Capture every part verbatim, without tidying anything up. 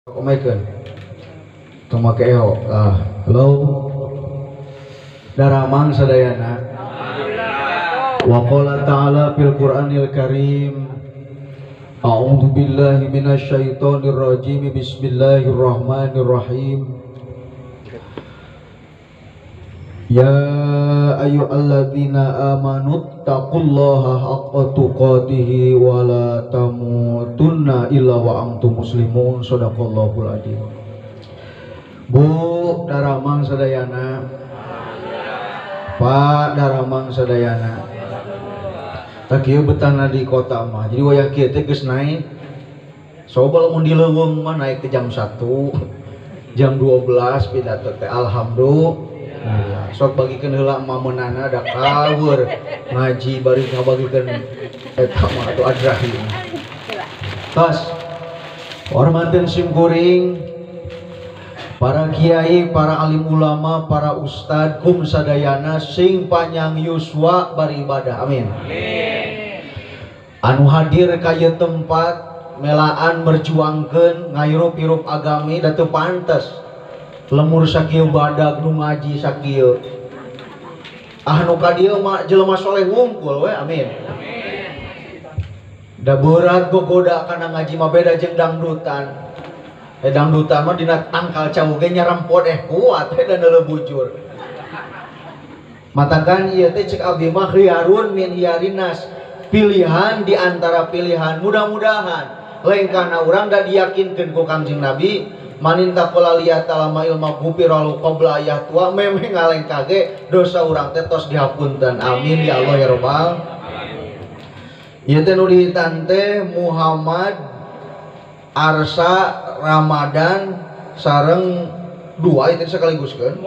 Omaikan toma keho ah halo daramang sadayana wa qala ta'ala fil qur'anil karim a'udzu billahi minasy syaithanir rajim bismillahirrahmanirrahim ya ayyuhalladzina amanu taqullaha haqqa tuqatih wa la tamutunna illa wa antum muslimun. Shadaqallahul adzim. Bu daramang sadayana, Pak daramang sadayana, tak kieu betana di kota mah jadi wayah kieu teh geus naik sobal mun di leuweung mah naik ke jam satu jam dua belas pidato teh alhamdulillah. Nah, sok bagikeun heula mamenana da kaweur ngaji bari ngabagikeun eta mah atuh adrahi. Tos hormateun simkuring para kiai, para alim ulama, para ustad kum sadayana sing panjang yuswa beribadah. Amin. Amin. Anu hadir ka ieu tempat melaan merjuangkeun ngairup-irup agami da teu pantes. Lemur sakieu badag nu ngaji sakieu ah nu ka dieu mah jelema soleh wungkul we. Amin. Amin. Da berat gogoda kana ngaji mah beda jeung dangdutan. Eh dangdutan mah dina tangkal cau ge nyarempot eh kuat we dan neuleuh bujur. Matakan ieu teh cek abdi mah khiyarun min hiyarinas, pilihan di antara pilihan. Mudah-mudahan lain kana urang da diyakinkeun ku Kangjeng Nabi manin taqala liyata lama ilma gupiralu qabla ayah tua memeh ngaleng kage dosa urang teh tos dihapunten. Amin ya Allah ya Rabbal. Ieu teh nu dihitan teh Muhammad Arsa Ramadan sareng dua itu sekaliguskeun.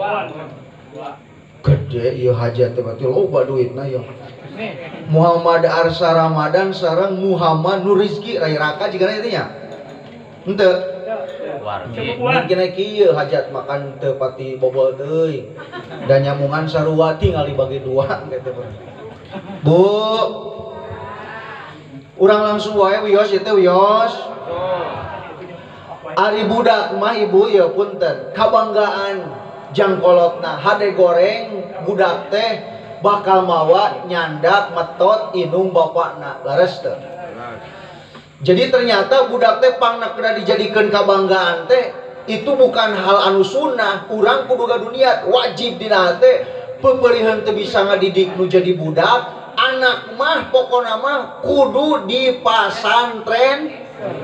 Gede ieu hajat teh berarti loba duitna ya. Muhammad Arsa Ramadan sareng Muhammad Nur Rizki Rai Raka jigana ieu nya. Henteu. Mungkin kieu hajat makan teu pati bobol teuing dan nyamungan sarua tinggal dibagi dua gitu. Bu urang langsung wae wios ieu teh wios. Ari budak mah ibu ya punten kabanggaan jangkolotna hade goreng budak teh bakal mawa nyandak metot inung bapakna lares teu. Jadi ternyata budak teh pangna kena dijadikan kabanggaan teh itu bukan hal anu sunnah. Urang kudu gaduniat wajib dina teh peperihan teu bisa ngadidik nu jadi budak. Anak mah pokona mah kudu di pasantren.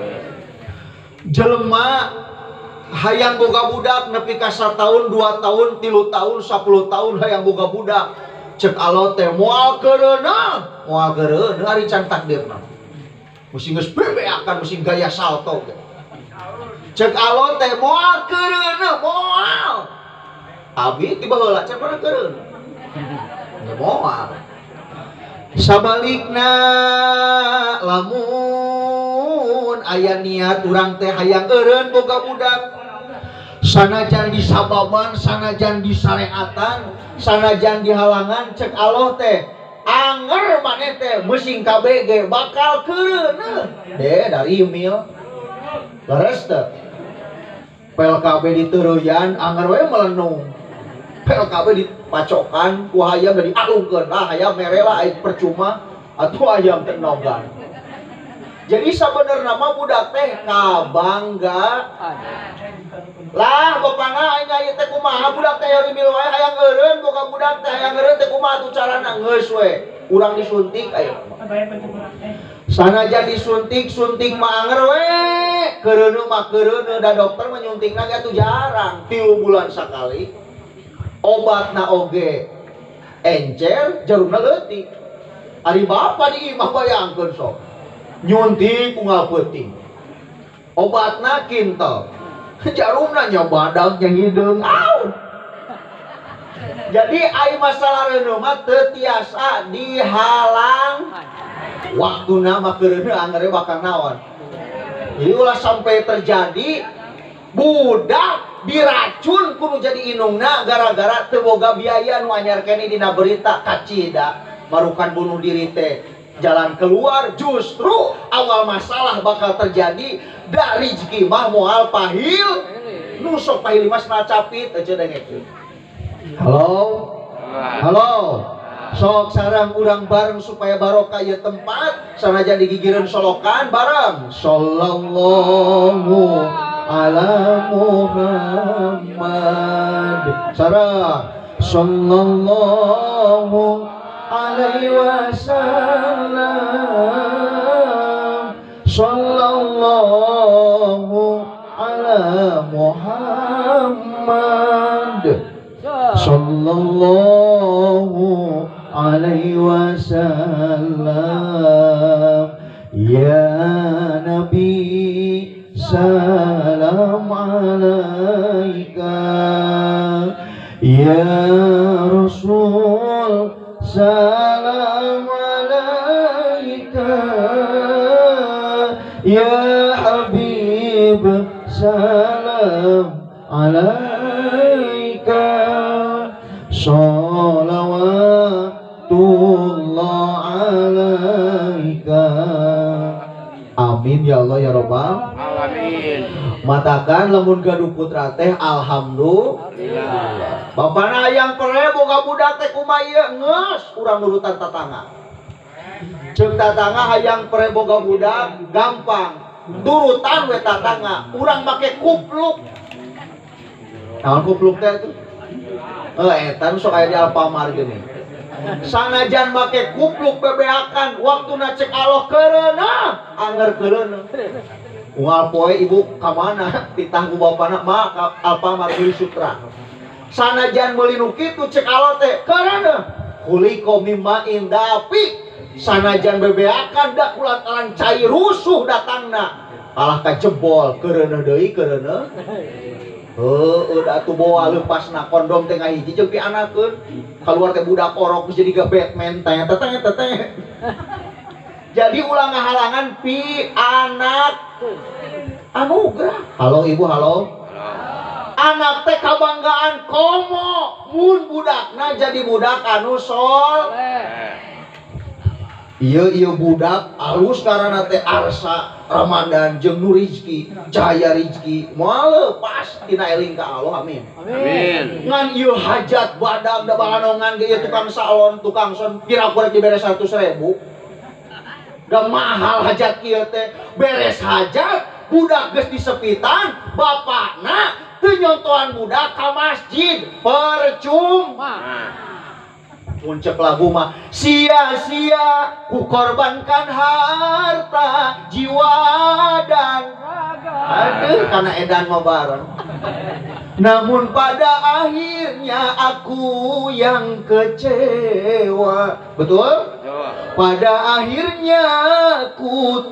Jelema hayang boga budak nepi ka sataun, dua tahun, tilu tahun, sapuluh tahun hayang boga budak. Cek Allah teh moal keureuna, moal keureuna ari can takdirna. Mesti geus bebeakan, mesti gaya salto ge. Cek Allah teh moal keureuna, moal. Abi tiba heula cek mana keureuna. Ya moal. Sabalikna lamun aya niat urang teh hayang eureun boga budak, sanajan disababan, sanajan disareatan, sanajan dihalangan, cek Allah teh anger maneh teh meusing K B G bakal keureuna deh dari email leres teh P L K B diteureyan anger we melenung P L K B dipacokan ku hayam da dialungkeun lah hayam merela aya percuma atuh hayam teh nogan. Jadi sabenerna mah budak teh kabangga lah bapana aing aya teh kumaha budak teh rimil wae hayang eureun boga budak teh hayang eureun teh kumaha atuh carana geus we urang disuntik aya sanajan disuntik suntik mah anger we keureuna mah keureuna da dokter mah nyuntikna ge atuh jarang tilu bulan sakali obatna oge encer jarumna leutik ari bapa di imah bayangkeun sok nyuntik unggal peuting obatna kintal jarumna nya badag nya hideung au. Jadi ai masalah reuneu mah teu tiasa dihalang waktuna mah keureuna angger bakal naon. Jadi ulah sampai terjadi budak diracun kudu jadi inungna gara-gara teu boga biaya nu anyar keneh dina berita kacida marukan bunuh diri teh jalan keluar, justru awal masalah bakal terjadi dari rezeki mah moal pahil nusuk pahil mas nacapit aja dengek. Halo halo sok sarang urang bareng supaya barokah ieu tempat sanajan digigireun solokan bareng sallallahu ala Muhammad sareng sallallahu alaihi wasallam sallallahu ala Muhammad sallallahu alaihi wasallam ya Nabi salam alaika ya Rasul salam alaika ya Habib salam alaika sholawatullah alaika. Amin ya Allah ya Rabbal alamin. Matakan lamun gaduh putra teh alhamdulillah. Bapana hayang pere boga budak teh kumaha ieu geus urang nurutan tatangga. Ceuk tatangga hayang pere boga budak gampang. Turutan we tatangga, urang make kupluk. Naon kupluk teh itu? Eh eta sok aya di Alfamart geuning. Sanajan make kupluk bebeakan waktuna cek aloh kereuna anger kereuna. Unggal poe ibu ka mana ditanggu bapana mah ka Alfamart beli sutra. Sanajan meuli nu kitu cek aloh teh kereuna kuliko mimma indapi sanajan bebeakan da kulantaran cai rusuh datangna alah kajebol kereuna deui kereuna. Heuh da atuh bawa leupasna kondom teh ngahiji jeung pianakeun kaluar teh budak orok geus jadi ga Batman teh teteh teteh. Jadi ulah ngahalangan pi anak anugerah. Halo ibu halo. Anak teh kabanggaan komo mun budakna jadi budak anu soleh. Iya iya budak alus karena teh Arsa Ramadan jeung Nu Rizki Cahaya Rizki moal pas tina eling ka Allah amin amin. Ngan ieu hajat badag da balanongan ge ieu tukang salon tukang son kira kurang diberes seratus ribu da mahal hajat kieu teh beres hajat budak geus disepitan bapakna teu nyontohan budak ka masjid percuma. Puncak lagu mah sia-sia ku korbankan harta jiwa dan aduh karena edan mah bareng. Namun pada akhirnya aku yang kecewa. Betul? Pada akhirnya aku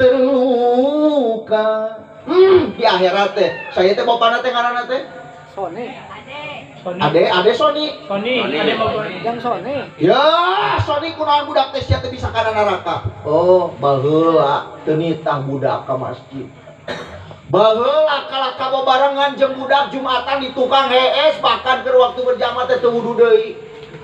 terluka. Hmm, di akhirat teh saya teh bapana teh ngaranna teh Sony. Ade, ade Sony. Sony, ade mau yang Sony. Ya, Sony kunaon budak teh sia teh bisa kana neraka. Oh, baheula teu nitah budak ka masjid. Baheula kalah kababarengan jeung budak Jumatan di tukang hees bahkan keur waktu berjamaah teh teu wudu deui.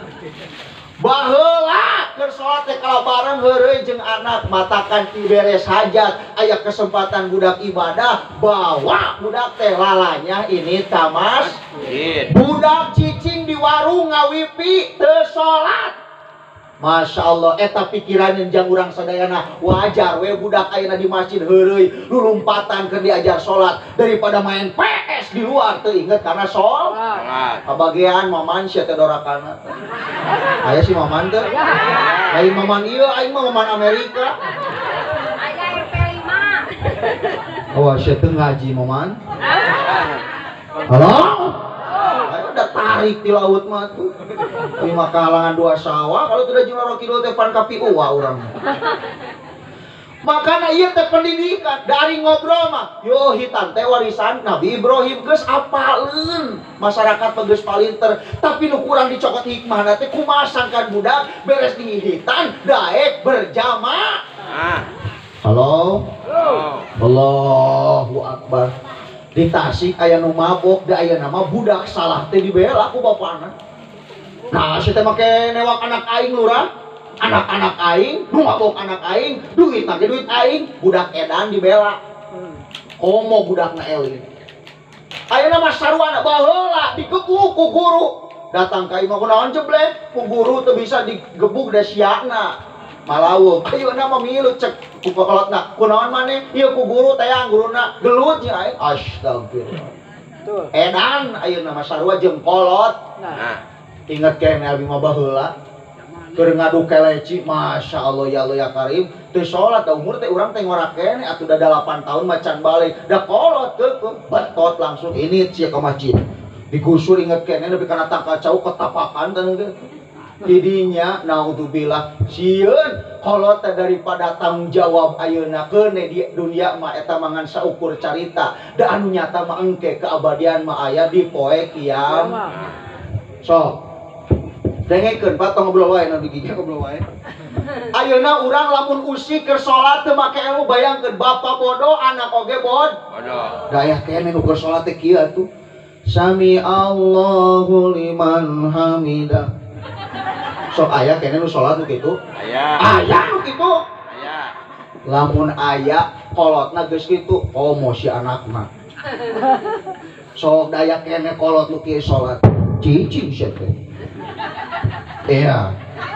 Baheula keur salat teh kala bareng heureuy jeung anak matakan ti beres hajat aya kesempatan budak ibadah bawa budak teh lalanya ini tamas budak cicing di warung ngawipi teu salat. Masya Allah eta pikiran yang urang sadayana wajar we budak ayeuna di masjid heureuy lulumpatan keur diajar salat daripada main P S di luar teu inget karena salat. Kabagean maman sia teh dorakana. Aya si maman teh. Lain maman ieu aing mah maman Amerika. Aya R P lima. Oh sia teu ngaji maman. Halo? Ayo udah tarik di laut mah tuh. Ini mah kalangan dua sawah kalau tidak jeung kilo teh pan kapi uwa urang. Makana ieu teh pendidikan dari ngobrol mah. Yo hitan teh warisan Nabi Ibrahim geus apaleun. Masyarakat geus palinter, tapi nu kurang dicokot hikmahna teh kumaha sangkan budak beres dihitan daek berjamaah. Halo? Halo. Allahu Akbar. Di Tasik aya nu mabok da aya nama budak salah teh dibela ku bapana. Nah si teh make newak anak aing lurah anak-anak aing nu mabok anak aing duit na duit aing budak edan dibela komo budakna eling ayeuna mah sarua baheula digebuk ku guru datang ka imah kunaon jeblek ku guru teu bisa digebuk da siana malaweuh ayeuna mah milu cek ku kolotna kunaon maneh ieu ku guru tayang guruna gelut nya aing astagfirullah tuh edan ayeuna mah sarua jeung kolot nah inget kene abi mah baheula keur ngadu keleci masya Allah ya Allah ya Karim teu salat da umur teh urang teh ngora kene atuh da delapan tahun macan balik da kolot teu betot langsung ini sia ka masjid digusur inget kene nepi kana tangka cau ketapakan teh didinya naudzubillah sieun kolot teh daripada tanggung jawab ayeuna keune di dunia mah eta mangan saukur carita da anu nyata mah engke keabadian mah aya di poe kiamat sok dengekeun Pak tong ngobrol wae nabi gigi ngobrol wae ayeuna urang lamun usik keur salat teu make ilmu bayangkeun bapa bodoh anak oge bod bodoh da aya kene nu keur salat teh kieu atuh sami Allahu liman hamida sok aya kene nu salat nu kitu aya aya nu kitu aya lamun aya kolotna geus kitu komo si anakna sok daya kene kolot nu kieu salat cicing sia teh iya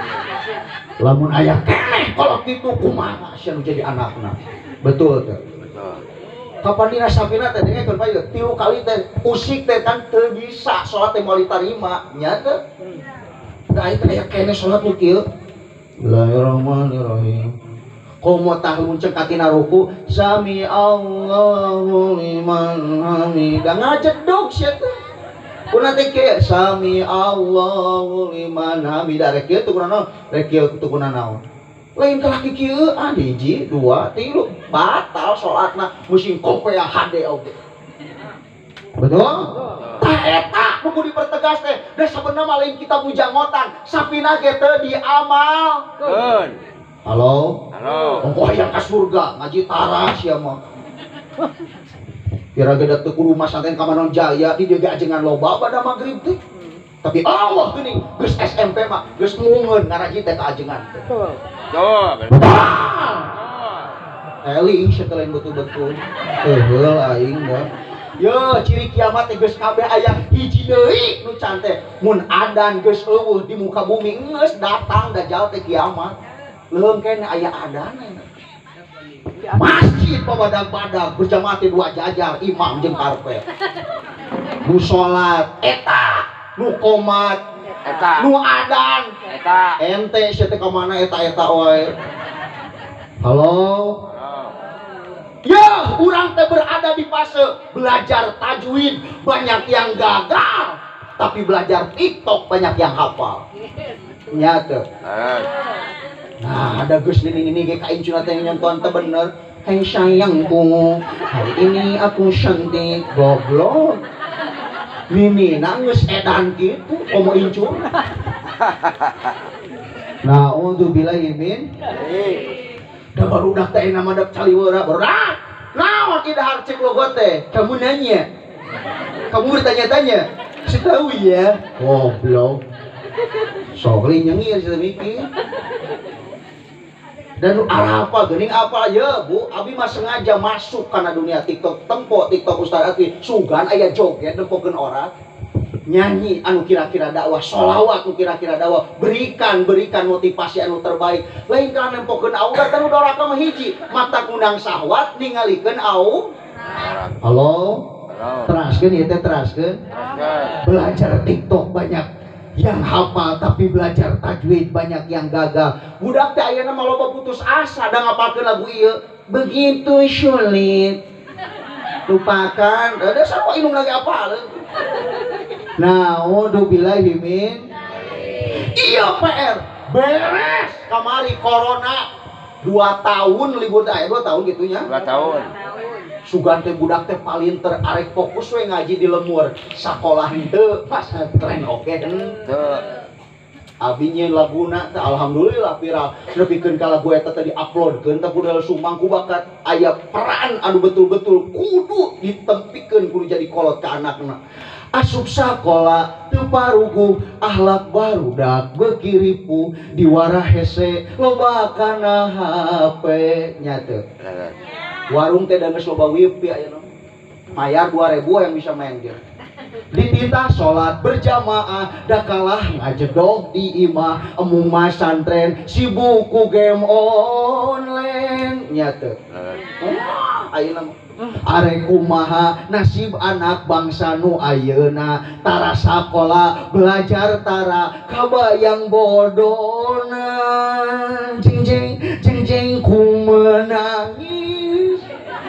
lamun ayah keneh kalau gitu kumaha sia nu jadi anakna betul teh betul kapan dina sapina teh dengekeun bae tilu kali teh usik teh kan teu bisa salat teh moal ditarima nya teh da eta aya keneh salat nu kieu Bismillahirrahmanirrahim komo tah muncul katina ruku sami Allahu liman hamidah ngajedog sia teh kuna teh kieu sami Allahu liman hamidah rek kieu teu kunaon rek kieu teu kunaon lain ka laki kieu ah hiji dua tilu batal salatna musim kopea hade oge betul tah eta kudu dipertegas teh da sabenerna mah lain kita mujangotan sapina ge teu diamalkeun halo halo engko hayang ka surga ngaji taras ya mah kira gede teu kudu masanten ka Manon Jaya di dieu ajengan loba pada magrib teh tapi Allah geuning geus S M P mah geus mungeun ngaraji teh ka ajengan teh betul betul eling setelan betul-betul heuh aing mah Yo, ciri kiamat teh geus kabeh aya hiji deui nu can teh mun adan geus eueuh di muka bumi geus datang dajal teh kiamat. Leung kene aya adanna. Masjid pabadag-badag berjamaah teh dua jajar imam jeung karpet. Nu salat eta, nu qomat eta, nu adan eta. Ente sia teh ka mana eta-eta wae. Halo. Ya, orang teh berada di fase belajar tajwid, banyak yang gagal, tapi belajar TikTok banyak yang hafal. Nyata. Nah, ada geus ini ini kayak kain cuna teh nyonton teh bener. Hei sayangku, hari ini aku cantik, goblok. Mimi nangis edan gitu, komo incun. Nah, untuk bila imin. Da baru dah teh nama dak caliwara berat. Naon ki dahar cek logo teh? Kamu nanya. Kamu bertanya-tanya. Saya tahu ya. Goblok. Sok li nyengir sia mikir. Dan apa geuning apa ya, Bu? Abi mah sengaja masuk kana dunia TikTok. Tempo TikTok Ustaz Aki sugan aya joget nempokeun orang. Nyanyi anu kira-kira dakwah, sholawat anu kira-kira dakwah, berikan berikan motivasi anu terbaik. Lain kana nempokeun aurat anu doraka mah hiji, mata kundang syahwat ningalikeun au. Halo. Teraskeun ieu teh teraskeun. Belajar TikTok banyak yang hafal tapi belajar tajwid banyak yang gagal. Budak teh ayeuna mah loba putus asa da ngapalkeun lagu ieu. Begitu sulit. Lupakan, ada sama inung lagi apa? Nah, udah billahi min. Iya P R, beres. Kamari corona dua tahun libur dah, dua tahun gitunya. Dua tahun. Sugan teh budak teh paling terarek fokus we ngaji di lemur. Sakolah henteu, pasantren oke henteu. Abi nyeun laguna teh alhamdulillah viral. Nepikeun ka lagu eta teh di-uploadkeun teh budal sumang ku bakat aya peran anu betul-betul kudu ditempikeun kudu jadi kolot ka anakna. asup sakola teu parugu akhlak barudak bekiripu diwara hese loba kana H P nya teu. Warung teh da geus loba wifi ayeuna. Mayar dua ribu yang bisa main game. Dititah sholat berjamaah dah kalah ngajedog di imah emung mah santren sibuk ku game online nya teu. Ayeuna are kumaha nasib anak bangsa nu ayeuna tara sakola belajar tara kabayang bodona jeng jeng jeng jeng ku menangis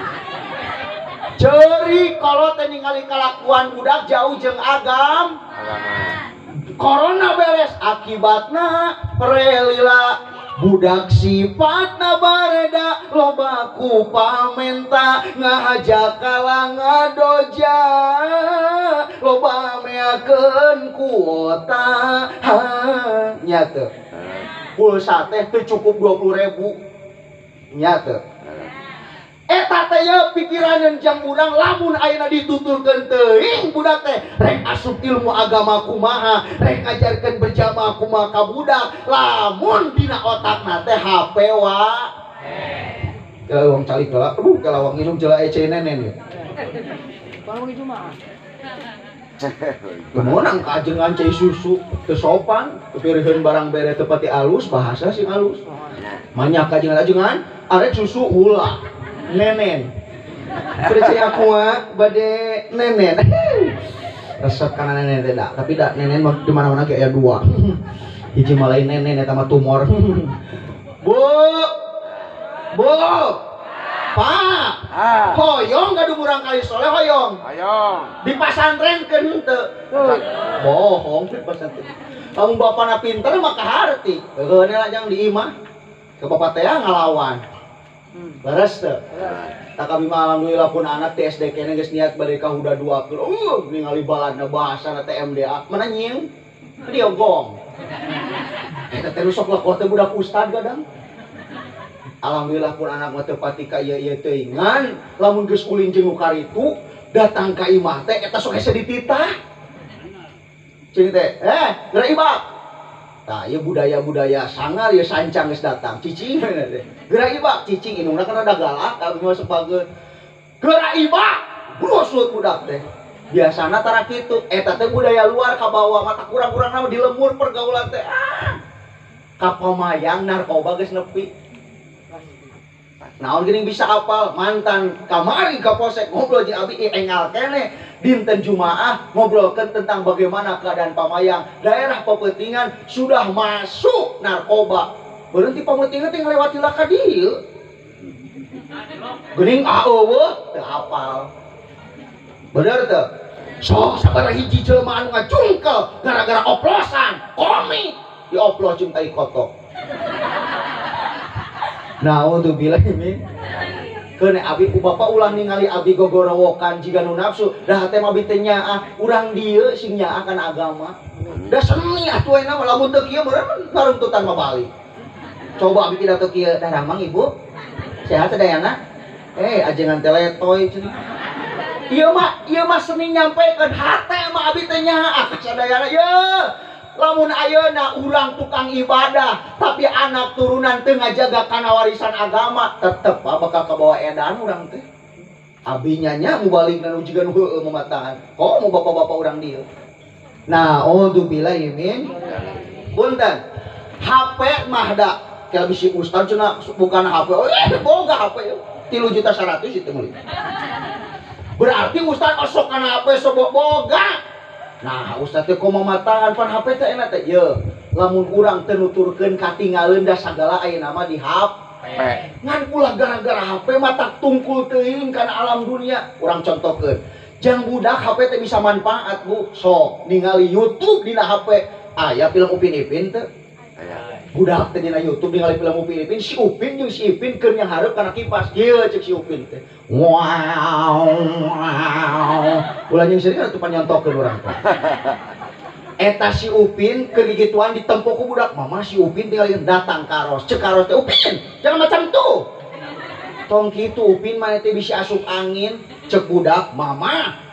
ceri kalau teh ningali kalakuan budak jauh jeung agam corona beres akibatna relila budak sifatna bareda loba ku pamenta ngahajak kalang ngadoja loba meakeun kuota nya teu pulsa teh teu cukup dua puluh ribu nya teu eta teh ya pikiran jang budang lamun ayeuna dituturkeun teuing budak teh rek asup ilmu agama kumaha rek ajarkeun berjamaah kumaha ka budak lamun dina otakna teh H P wa eh wong calik heula aduh kalawang nginum ceula ece nenen kalawang itu mah kemonang kajengan cai susu teu sopan kepiriheun barang bere teu pati alus bahasa sing alus manyak kajengan ajengan arek susu hula nenen percaya aku mah bade nenen resep kana nenen teh da tapi da nenen mah di mana-mana ge aya dua hiji mah lain nenen eta mah tumor bu bu pak hoyong gaduh urang kali soleh hoyong hoyong di pasantren keun teu bohong di pasantren lamun bapana pinter mah kaharti heueuh lajang di imah ke bapak teh ngalawan beres teh. Tak kami mah alhamdulillah pun anak T S D kene geus niat bade ka huda dua keur. Uh, ningali baladna bahasana T M D A. Mana nyieun? Dia gong. Eta teh sok lakoh teh budak ustad gadang. Alhamdulillah pun anak mah teu pati ka ieu-ieu teuing. Ngan lamun geus ulin jeung nu karitu datang ka imah teh eta sok hese dititah. Cing teh, eh, geura ibak. Nah, ya budaya-budaya sangar ya sancang geus datang. Cicing teh. Geura ibak cicing indungna kana da galak abdi mah sepageun. Geura ibak brusut budak teh. Biasana tara kitu, eta teh budaya luar ka bawah mata kurang-kurangna di lemur pergaulan teh. Ah. Kapamayang narkoba geus nepi. Naon geuning bisa apal mantan kamari ka polsek ngobrol jeung abi engal kene dinten Jumaah ngobrolkeun tentang bagaimana keadaan Pamayang daerah Pepetingan sudah masuk narkoba berhenti Pepetingan teh ngalewati laka dieu geuning aeueuh teu apal bener teu sok sabaraha hiji jelema anu ngacungkel gara-gara oplosan komik dioplos jeung tai kotok. Nah untuk bilang ini kene abi ku bapak ulang ningali abi gogorowokan jiga nu nafsu dah teh abi teh nyaah urang dieu sing nyaah kana agama da seni atuh euna mah lamun teu kieu meureun naruntutan mah balik coba abi tidak teu kieu dah ramang ibu sehat teh dayana eh ajengan teletoy cenah ieu mah ieu mah seni nyampekeun hate mah abi teh nyaah sadayana ye lamun ayeuna urang tukang ibadah tapi anak turunan teu ngajaga kana warisan agama tetep bakal kabawa edan urang teh abinya nya mubaligna nu jiga nu heueuh mamatahan kok mau bapak-bapak urang dieu nah auzubillah min punten H P mah da kalau bisi ustad cenah bukan H P oh eh boga H P tilu juta seratus itu meuli berarti ustad osok kana H P sok boga. Nah, ustaz teh komo matangan pan H P teh enak teh yeuh. Lamun urang teu nuturkeun katinggalin da sagala ayeuna mah di H P. Ngan ulah gara-gara H P mah tak tungkul teuing kana alam dunia. Urang contohkeun. Jang budak H P teh bisa manfaat, Bu. Sok ningali YouTube dina H P. Aya film Upin Ipin teu? Aya. Budak teh dina YouTube ningali film Upin Ipin, si Upin jeung si Ipin keur nyanghareup kana kipas. Ieu ceuk si Upin teh. Wow. Ulah jeung seueur atuh panyontokeun urang teh. Eta si Upin keur gigituan ditempo ku budak. Mama si Upin tinggal datang karos. Ceuk karos teh Upin, jangan macam tuh. Tong kitu Upin mah teh bisa asup angin. Cek budak, "Mama,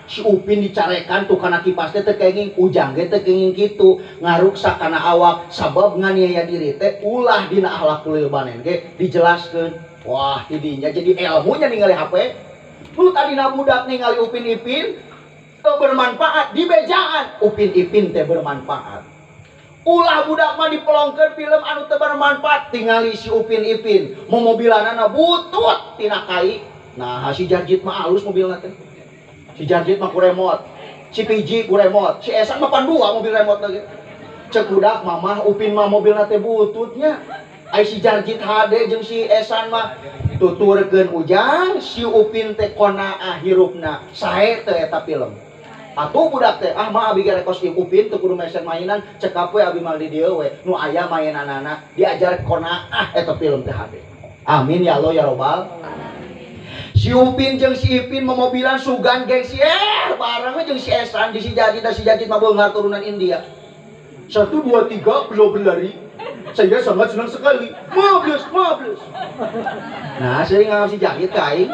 si Upin dicarekan tuh kana kipas teh teu kenging, ujang ge teu kenging kitu, ngaruksa kana awak sabab nganiaya diri teh ulah dina akhlakul banen ge dijelaskeun. Wah, tidinya jadi ilmunya ningali H P. Nu tadina budak ningali Upin Ipin teu bermanfaat, dibejaan Upin Ipin teh bermanfaat. Ulah budak mah dipelongkeun film anu teu bermanfaat, tingali si Upin Ipin momobilanana butut tina kai. Nah, si Jarjit mah alus mobilna teh. Si Jarjit mah ku remote, si Piji ku remote, si Esan mah pan dua mobil remote lagi. Cek budak mamah Upin mah mobilna teh bututnya. Ai si Jarjit H D jeung si Esan mah tuturkeun ujang, si Upin teh qanaah hirupna. Sae teh eta film. Atuh budak teh, ah mah abi ge rekos di Upin teu kudu mesen mainan, cekap we abi mah di dieu we. Nu aya mainanana diajar qanaah eta film teh H D. Amin ya Allah ya Robbal. Si Upin jeung si Ipin memobilan sugan gengsi eh bareng jeung si Esan di si Jadi dan si Jadi mah beunghar turunan India. Satu dua tiga belum berlari. Saya sangat senang sekali. Mables, mables. Nah, sering ngawasi si Jahit ka aing.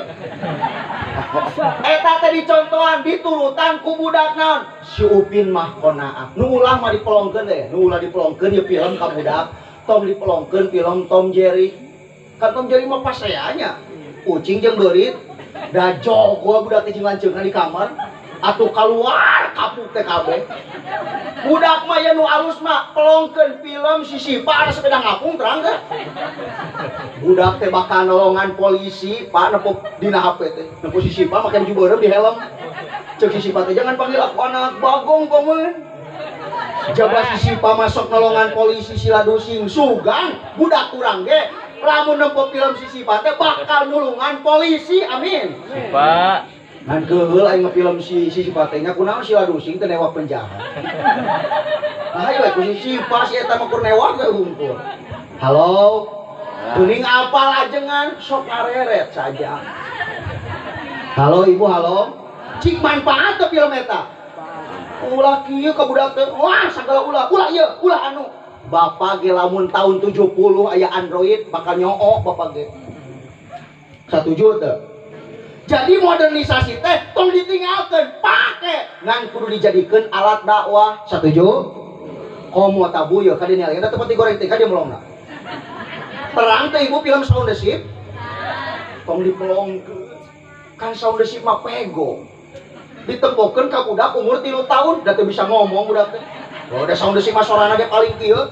Eta teh dicontohan diturutan ku budak naon? Si Upin mah qanaah. Nu ulah mah dipelongkeun deh, nu ulah dipelongkeun ye film ka budak. Tom dipelongkeun film Tom Jerry. Kan Tom Jerry mah paseanya. Kucing jeung beurit. Da jogo budak teh lanceungan di kamar. Atuh keluar kapuk teh kabeh. Budak mah ya nu alus mah pelongkeun film si Sipa ada sepeda ngapung terang teh. Budak teh bakal nolongan polisi, Pak nepuk dina H P teh. Nepuk si Sipa make baju beureum di helm. Cek si Sipa teh jangan panggil aku anak bagong paman. Jaba si Sipa masuk nolongan polisi sila dusing sugan budak kurang ge lamun nepuk film si Sipa teh bakal nulungan polisi. Amin. Sipa ngan keheul aing ngefilm si si Sipa teh nya kunaon sila dusing teh newak penjahat. Ah ieu ku si Sipa si eta mah keur newak ge hungkul. Halo. Kuning apal ajengan sok areret saja. Halo ibu, halo. Cik manfaat teh film eta. Ulah kieu ka budak teh. Wah, sagala ulah. Ulah ieu, ulah anu. Bapak ge lamun tahun tujuh puluh aya Android bakal nyook bapak ge. Satuju teh. Jadi modernisasi teh tong ditinggalkeun, pake ngan kudu dijadikeun alat dakwah. Satuju? Komo tabu ya kadin yang eta tepati goreng teh ka dia melongna. Terang teh ibu film sound the ship. Tong dipelongkeun. Kan sound the ship mah pego. Ditempokeun ka budak umur tilu tahun da teu bisa ngomong budak teh. Oh, da sound the ship mah sorana ge paling kieu.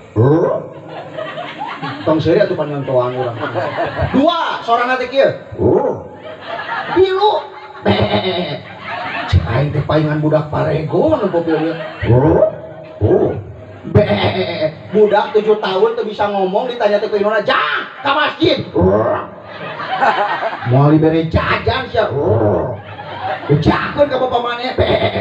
Tong seuri atuh panyontoan urang. Dua, sorana teh kieu. Pilu. Cek aing teh paingan budak parego nu popilnya. Oh. Be. Budak tujuh tahun teu bisa ngomong ditanya teh ku inona, "Jang, ka masjid." Moal dibere jajan sia. Ujakeun ka bapa maneh.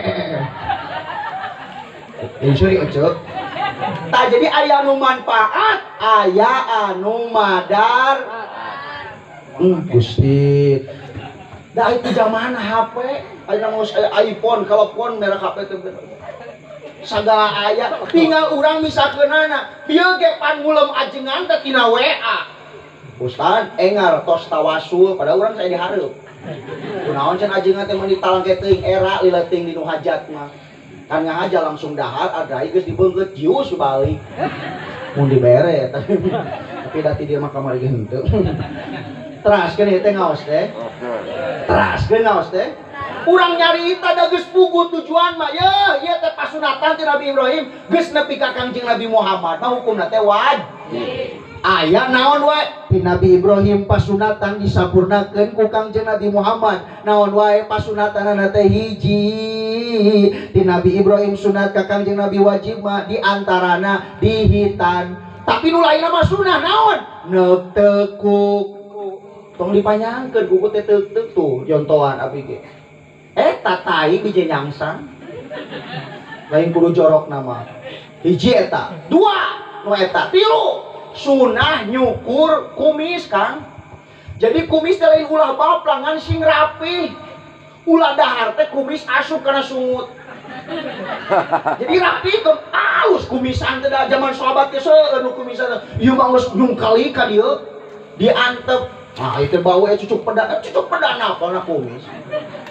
Eh, sorry ecek. Tah jadi aya anu manfaat, aya anu madar. Hmm, Gusti. Da itu zaman H P, aya ngos iPhone, kalau phone merek H P teh sagala aya. Tinggal urang misakeunana, bieu ge pan ngulem ajengan teh tina W A. Ustaz, engar tos tawasul pada urang saya dihareup. Kunaon cenah ajengan teh mun ditalangke teuing era lileuting di nu hajat mah. Kan ngahaja langsung dahar adai geus dibeungkeut jius balik. Mun dibere tapi da ti dieu mah kamari ge henteu. Teraskeun ieu teh ngaos teh. Teraskeun ngaos teh. Urang nyarita da geus puguh tujuan mah ye, ieu teh pasunatan ti Nabi Ibrahim geus nepi ka Kangjeng Nabi Muhammad mah hukumna teh wajib. Aya naon wae ti Nabi Ibrahim pasunatan disapurnakeun ku Kangjeng Nabi Muhammad. Naon wae pasunatanana teh hiji. Ti Nabi Ibrahim sunat ka Kangjeng Nabi wajib mah di antarana dihitan. Tapi nu lainna mah sunah naon? Neuk tekuk. Tong dipanyangkeun buku teh teuk-teuk tuh jontohan abi ge. Eta tai biji nyangsang. Lain kudu jorok nama. Hiji eta. Dua nu eta. Tilu sunah nyukur kumis Kang. Jadi kumis teh lain ulah baplangan sing rapi. Ulah dahar teh kumis asup kana sungut. Jadi rapi tuh alus kumisan teh da zaman sahabat teh seueur nu kumisan. Ieu mah geus nyungkali ka dieu. Diantep. Nah itu bau ya cucuk pedan, cucuk pedan apa na kumis.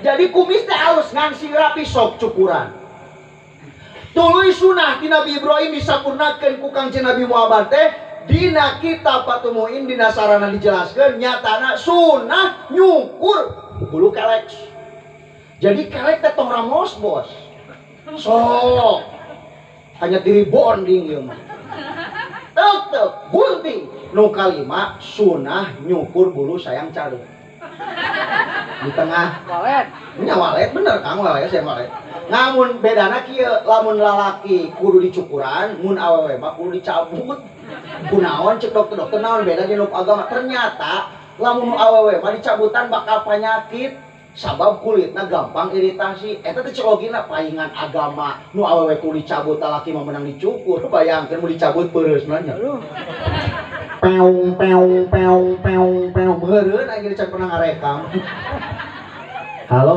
Jadi kumis teh halus ngan si rapi sok cukuran. Tuluy sunah ti Nabi Ibrahim disempurnakeun ku Kangjeng Nabi Muhammad teh dina kitab Fatumuin dina sarana dijelaskeun nyatana sunah nyukur bulu kelek. Jadi kelek teh tong ramos bos. Sok hanya diri bonding ieu mah. Tek tek gunting nu kalima sunah nyukur bulu sayang careum. Di tengah Walet. nya walet bener Kang walet saya walet. Namun bedana kieu lamun lalaki kudu dicukuran, mun awewe mah kudu dicabut. Kunaon cek dokter-dokter naon beda di nup agama ternyata lamun awewe mah dicabutan bakal penyakit sabab kulitna gampang iritasi. Eta teh celogina paingan agama nu awewe kudu dicabut lalaki mah menang dicukur. Bayangkeun mun dicabut peureusna nya. Peung peung peung peung peung beureun aya can pernah ngarekam. Halo.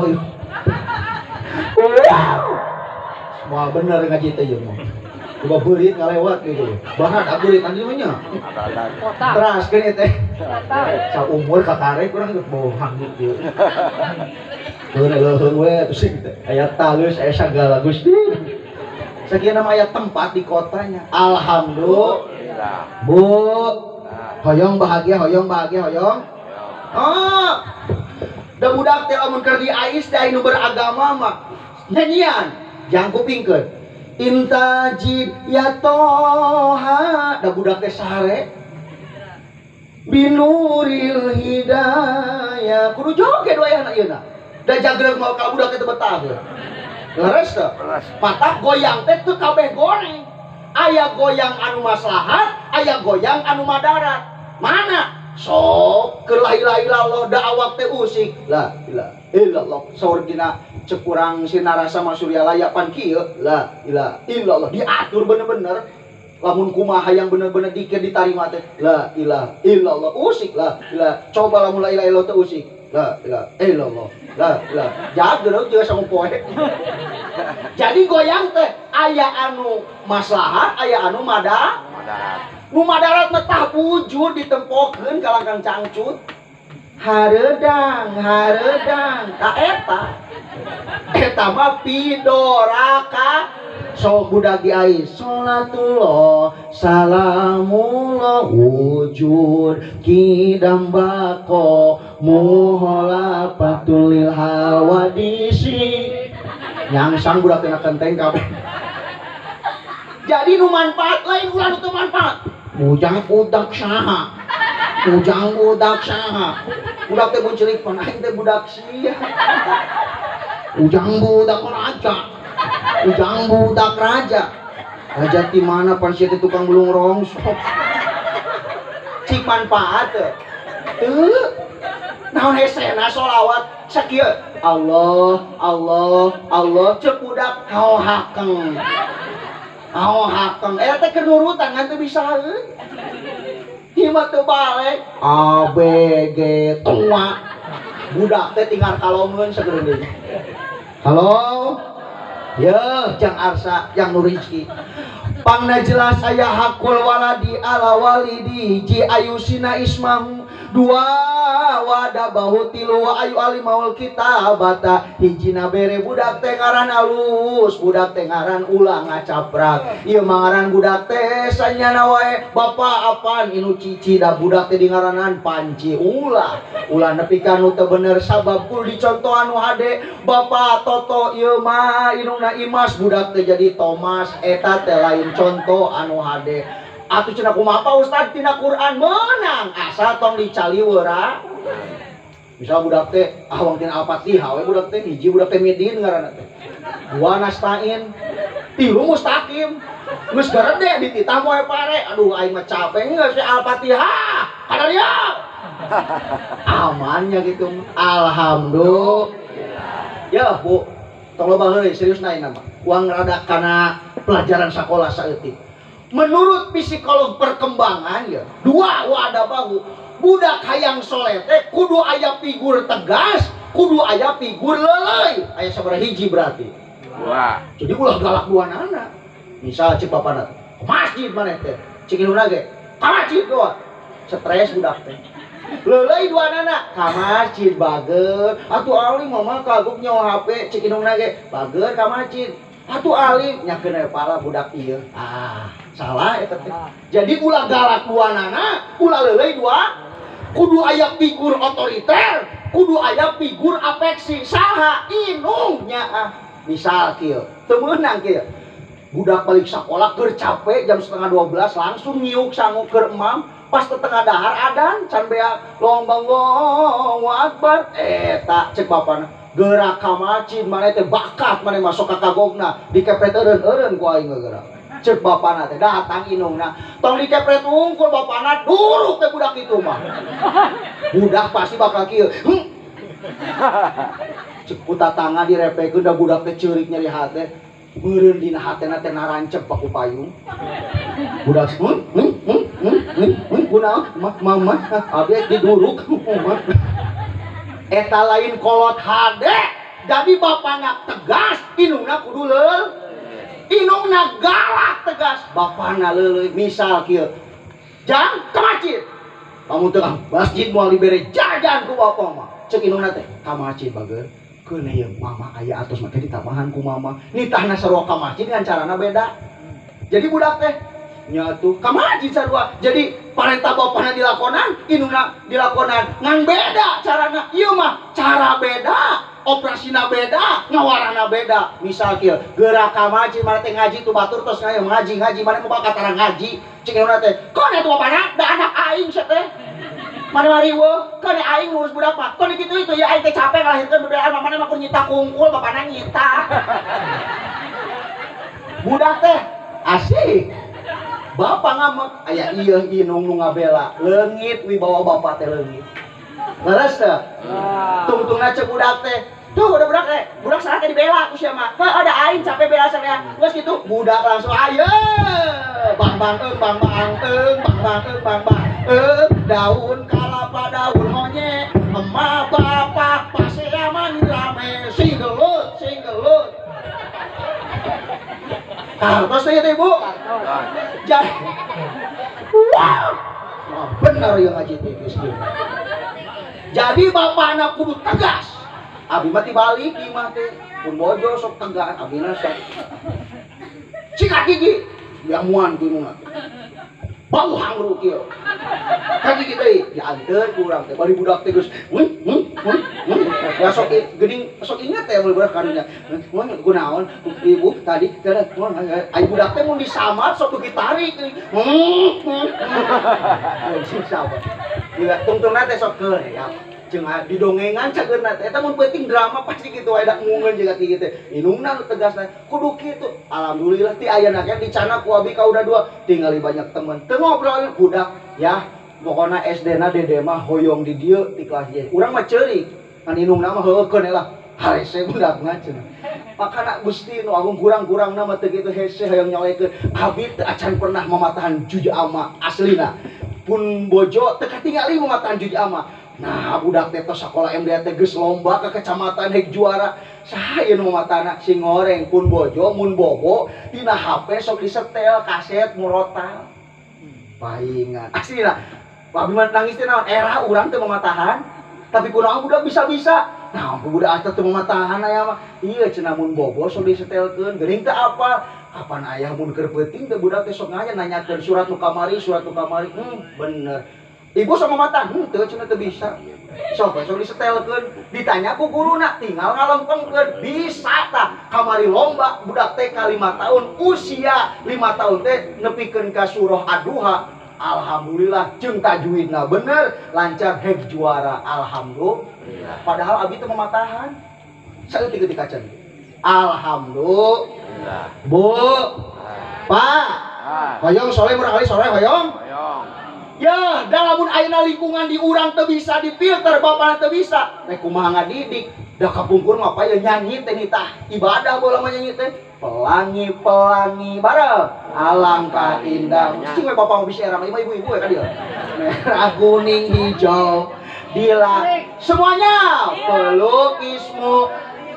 Wah bener ngaji teh ieu mah. Coba beurit ngalewat gitu. Bahan abeurit anjeun nya. Kota. Teras keun teh. Kota. Saumur kakarek urang geus bohang gitu. Heun leuheung we pusing teh. Aya talus aya sagala Gusti. Sakieu nama aya tempat di kotanya. Alhamdulillah. Bu. Hoyong bahagia, hoyong bahagia, hoyong. Oh. Da budak teh lamun keur diais teh anu beragama mah nyanyian jang kupingkeun. Intajib ya toha da budak teh sare binuril hidayah kudu joget wayahna ieu na da jagreg mau ka budak teh betah teh leres teh patah goyang teh teu kabeh goreng aya goyang anu maslahat aya goyang anu madarat mana sok ke la ilaha illallah da awak teh usik la ilaha illallah saur dina cekurang sinarasa masurya layapan kieu la ilaha illallah diatur bener-bener lamun kumaha yang bener-bener dikir ditarima teh la ilaha illallah usik la ilaha coba lamun la ilaha illallah teh usik la ilaha illallah la ilaha jageureuh jeung sampoe jadi goyang teh aya anu maslahat aya anu mada madarat nu madarat mah tah bujur ditempokeun ka langkang cangcut hareudang hareudang ka eta eta mah pidoraka sok budak diais salatullah salamullah wujud kidam bako muhola patulil hawadisi nyangsang budak teh kenteng kabeh jadi nu manfaat lain ulah nu teu manfaat ujang budak saha ujang budak saha budak teh mun ceulik pan aing teh budak sia ujang budak raja ujang budak raja raja di mana pan sia teh tukang bulung rongsok cik manfaat teh teu naon hesena sholawat sakieu Allah Allah Allah ceuk budak haohakeng haohakeng eta teh kenurutan ngan teu bisaeun ieu mah teu balik A B G tua budak teh tinggal kalongeun sagereung. Halo ya jang arsa yang nurizki pangna jelas aya hakul waladi ala walidi ji ayusina ismahu dua wadah bahu tilu wa ayu alimaul kitabata hijina bere budak teh ngaran alus budak teh ngaran ulah ngacaprak ieu mangaran budak teh sanyana wae bapa apan inu cici da budak teh dingaranan panci ulah ulah nepi ka nu teu bener sabab kul dicontoh anu hade bapa toto ieu mah inungna Imas budak teh jadi Thomas eta teh lain contoh anu hade atuh cenah kumaha Pak Ustad tina Quran menang asal tong dicali weura misal budak teh awang tina Al-Fatihah we budak teh hiji budak teh midin ngaranna teh dua nasta'in tilu mustaqim geus garede dititah moe pare aduh aing mah capek geus Al-Fatihah kana dia amannya gitu alhamdulillah ya Bu tong loba heula serius naik nama uang rada kana pelajaran sekolah saeutik menurut psikolog perkembangan ya dua wadah bahu budak hayang soleh teh kudu aya figur tegas kudu aya figur lelei aya sabaraha hiji berarti dua jadi ulah galak dua anak misal cek bapana ke masjid maneh teh cek induna ge ka masjid doa stres budak teh Leuleuy dua nana ka masjid bager. Atuh ali mama kagok nyawa H P cek indungna ge bager ka masjid. Atuh ali nyakeun we pala budak ieu. Ah, salah eta teh. Jadi ulah galak dua nana, ulah leuleuy dua. Kudu aya figur otoriter, kudu aya figur apeksi. Saha inungnya ah. Misal kieu, teu meunang kieu. Budak balik sekolah keur capek jam setengah dua belas langsung nyiuk sangu keur emam. Pas ke tengah dahar adan can bea lomba Allahu Akbar eta cek bapana gerak ka masjid maneh teh bakat maneh masuk ka kagogna dikepret eureun-eureun ku aing gerak cek bapana teh datang inungna tong dikepret unggul bapana duruk teh budak itu mah budak pasti bakal kieu hm. Cek ku tatangga direpekeun da budak teh ceurik nyeri hate meureun dina hatena teh narancep paku payung budak hmm hmm hmm hmm hmm hmm kunaon mama abi diduruk eta lain kolot hade jadi bapana tegas inungna kudu leul inungna galak tegas bapana leuleuy misal kieu jang ka masjid kamu teh masjid moal dibere jajan ku bapa mah ceuk inungna teh ka masjid bageun keun ieu mama aya atos mah teh ditambahan ku mama nitahna sarua ka masjid ngan carana beda jadi budak teh nyatu ka masjid sarua jadi parenta bapana dilakonan inungna dilakonan ngan beda carana ieu mah cara beda operasina beda ngawarana beda misal kieu gerak ka masjid mana teh ngaji tu batur tos ngaji ngaji ngaji mana mau katara ngaji cing inungna teh kon atuh bapana da anak aing sia teh mana mariwo kan aing ngurus budak mah kon kitu itu ya aing teh capek ngalahirkeun budak mah mana mah kun nyita kungkul bapana nyita budak teh asik bapak ngamek aya ieu inung nu ngabela leungit wibawa bapak teh leungit leres teh tungtungna ceuk budak teh tuh udah budak teh budak saha teh dibela ku sia mah heuh ada aing capek bela sampean geus kitu budak langsung ayeuna bang bang eung bang bang eung bang bang eung bang bang eung daun kalapa daun monyet emak bapak paseaman rame sing gelut sing gelut kartos teh teh Bu jadi wow bener yang ngaji teh jadi bapana kudu tegas abi mah tibalik ieu mah teh pun bojo sok tegas abina sok sikat gigi yang muan ku nuna bau hangru kieu ka gigi deui dianteun ku urang teh bari budak teh geus hmm hmm hmm ya sok geuning sok inget teh budak karunya mun kunaon ibu tadi teh ai budak teh mun disamar sok ditarik hmm hmm sing sabar ieu tungtungna teh sok keur ya jeung didongengan cageurna teh eta mun penting drama pasti kitu wae da ngungeun jeung kitu teh inungna nu tegas teh kudu kitu alhamdulillah ti ayeuna ge dicana ku abi ka udah dua tinggali banyak temen teu ngobrol budak ya pokona S D na Dede mah hoyong di dieu ti kelas J urang mah ceurik kan inungna mah heukeun lah harese budakna cenah makana Gusti nu agung kurang-kurangna mah teu kitu hese hoyong nyolekeun abi teu acan pernah mamatahan juj ama aslina pun bojo teu katingali mamatahan juj ama. Nah budak teh tos sakola M D teh geus lomba ka kecamatan hek juara saha ieu nu mamatana sing ngoreng pun bojo mun bobo dina H P sok disetel kaset murotal paingan aslina abi mah nangis teh naon era urang teh mamatahan tapi kunaon budak bisa-bisa nah budak teh teu mamatahan aya mah ieu cenah mun bobo sok disetelkeun geuning teh apa kapan aya mun keur peuting teh budak teh sok nganya nanyakeun surat nu kamari surat nu kamari hmm bener ibu sama mata, hmm, teu cenah teu bisa. Sok sok disetelkeun, ditanya ku guruna, tinggal ngalempengkeun. Bisa tah kamari lomba budak T K lima tahun, usia lima tahun teh nepikeun ka surah Ad-Duha. Alhamdulillah jeung tajwidna bener, lancar hek juara. Alhamdulillah. Padahal abi teu mamatahan. Saeutik di kaca. Alhamdulillah. Bu. Pak. Hoyong sore murang kali sore hoyong. Ya, dalam ayeuna lingkungan di urang teu bisa difilter bapana teu bisa. Teh kumaha ngadidik? Da kapungkur mah aya nyanyi teh nitah ibadah bola mah nyanyi teh. Pelangi-pelangi bareng. Alangkah indah. Cing we bapak mau bisa era ibu-ibu we ka dieu. Merah kuning hijau bila semuanya pelukismu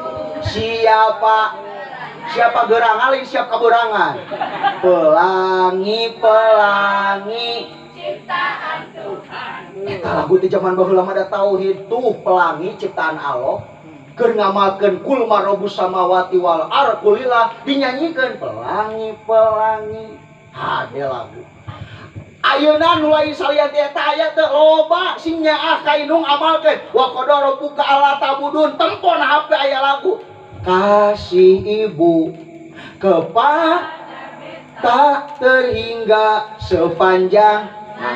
siapa siapa gerangan lain siap kaberangan. Pelangi-pelangi Eta lagu di zaman baheula mah da tauhid tuh pelangi ciptaan Allah. Keur ngamalkeun kul marobus samawati wal arqulillah dinyanyikan pelangi-pelangi. Hade lagu. Ayeuna nu lain saliyat eta aya teh loba sing nyaah ka indung amalkeun. Wa qadara rabbuka alla ta'budun tempon hape aya lagu. Kasih ibu kepada tak terhingga sepanjang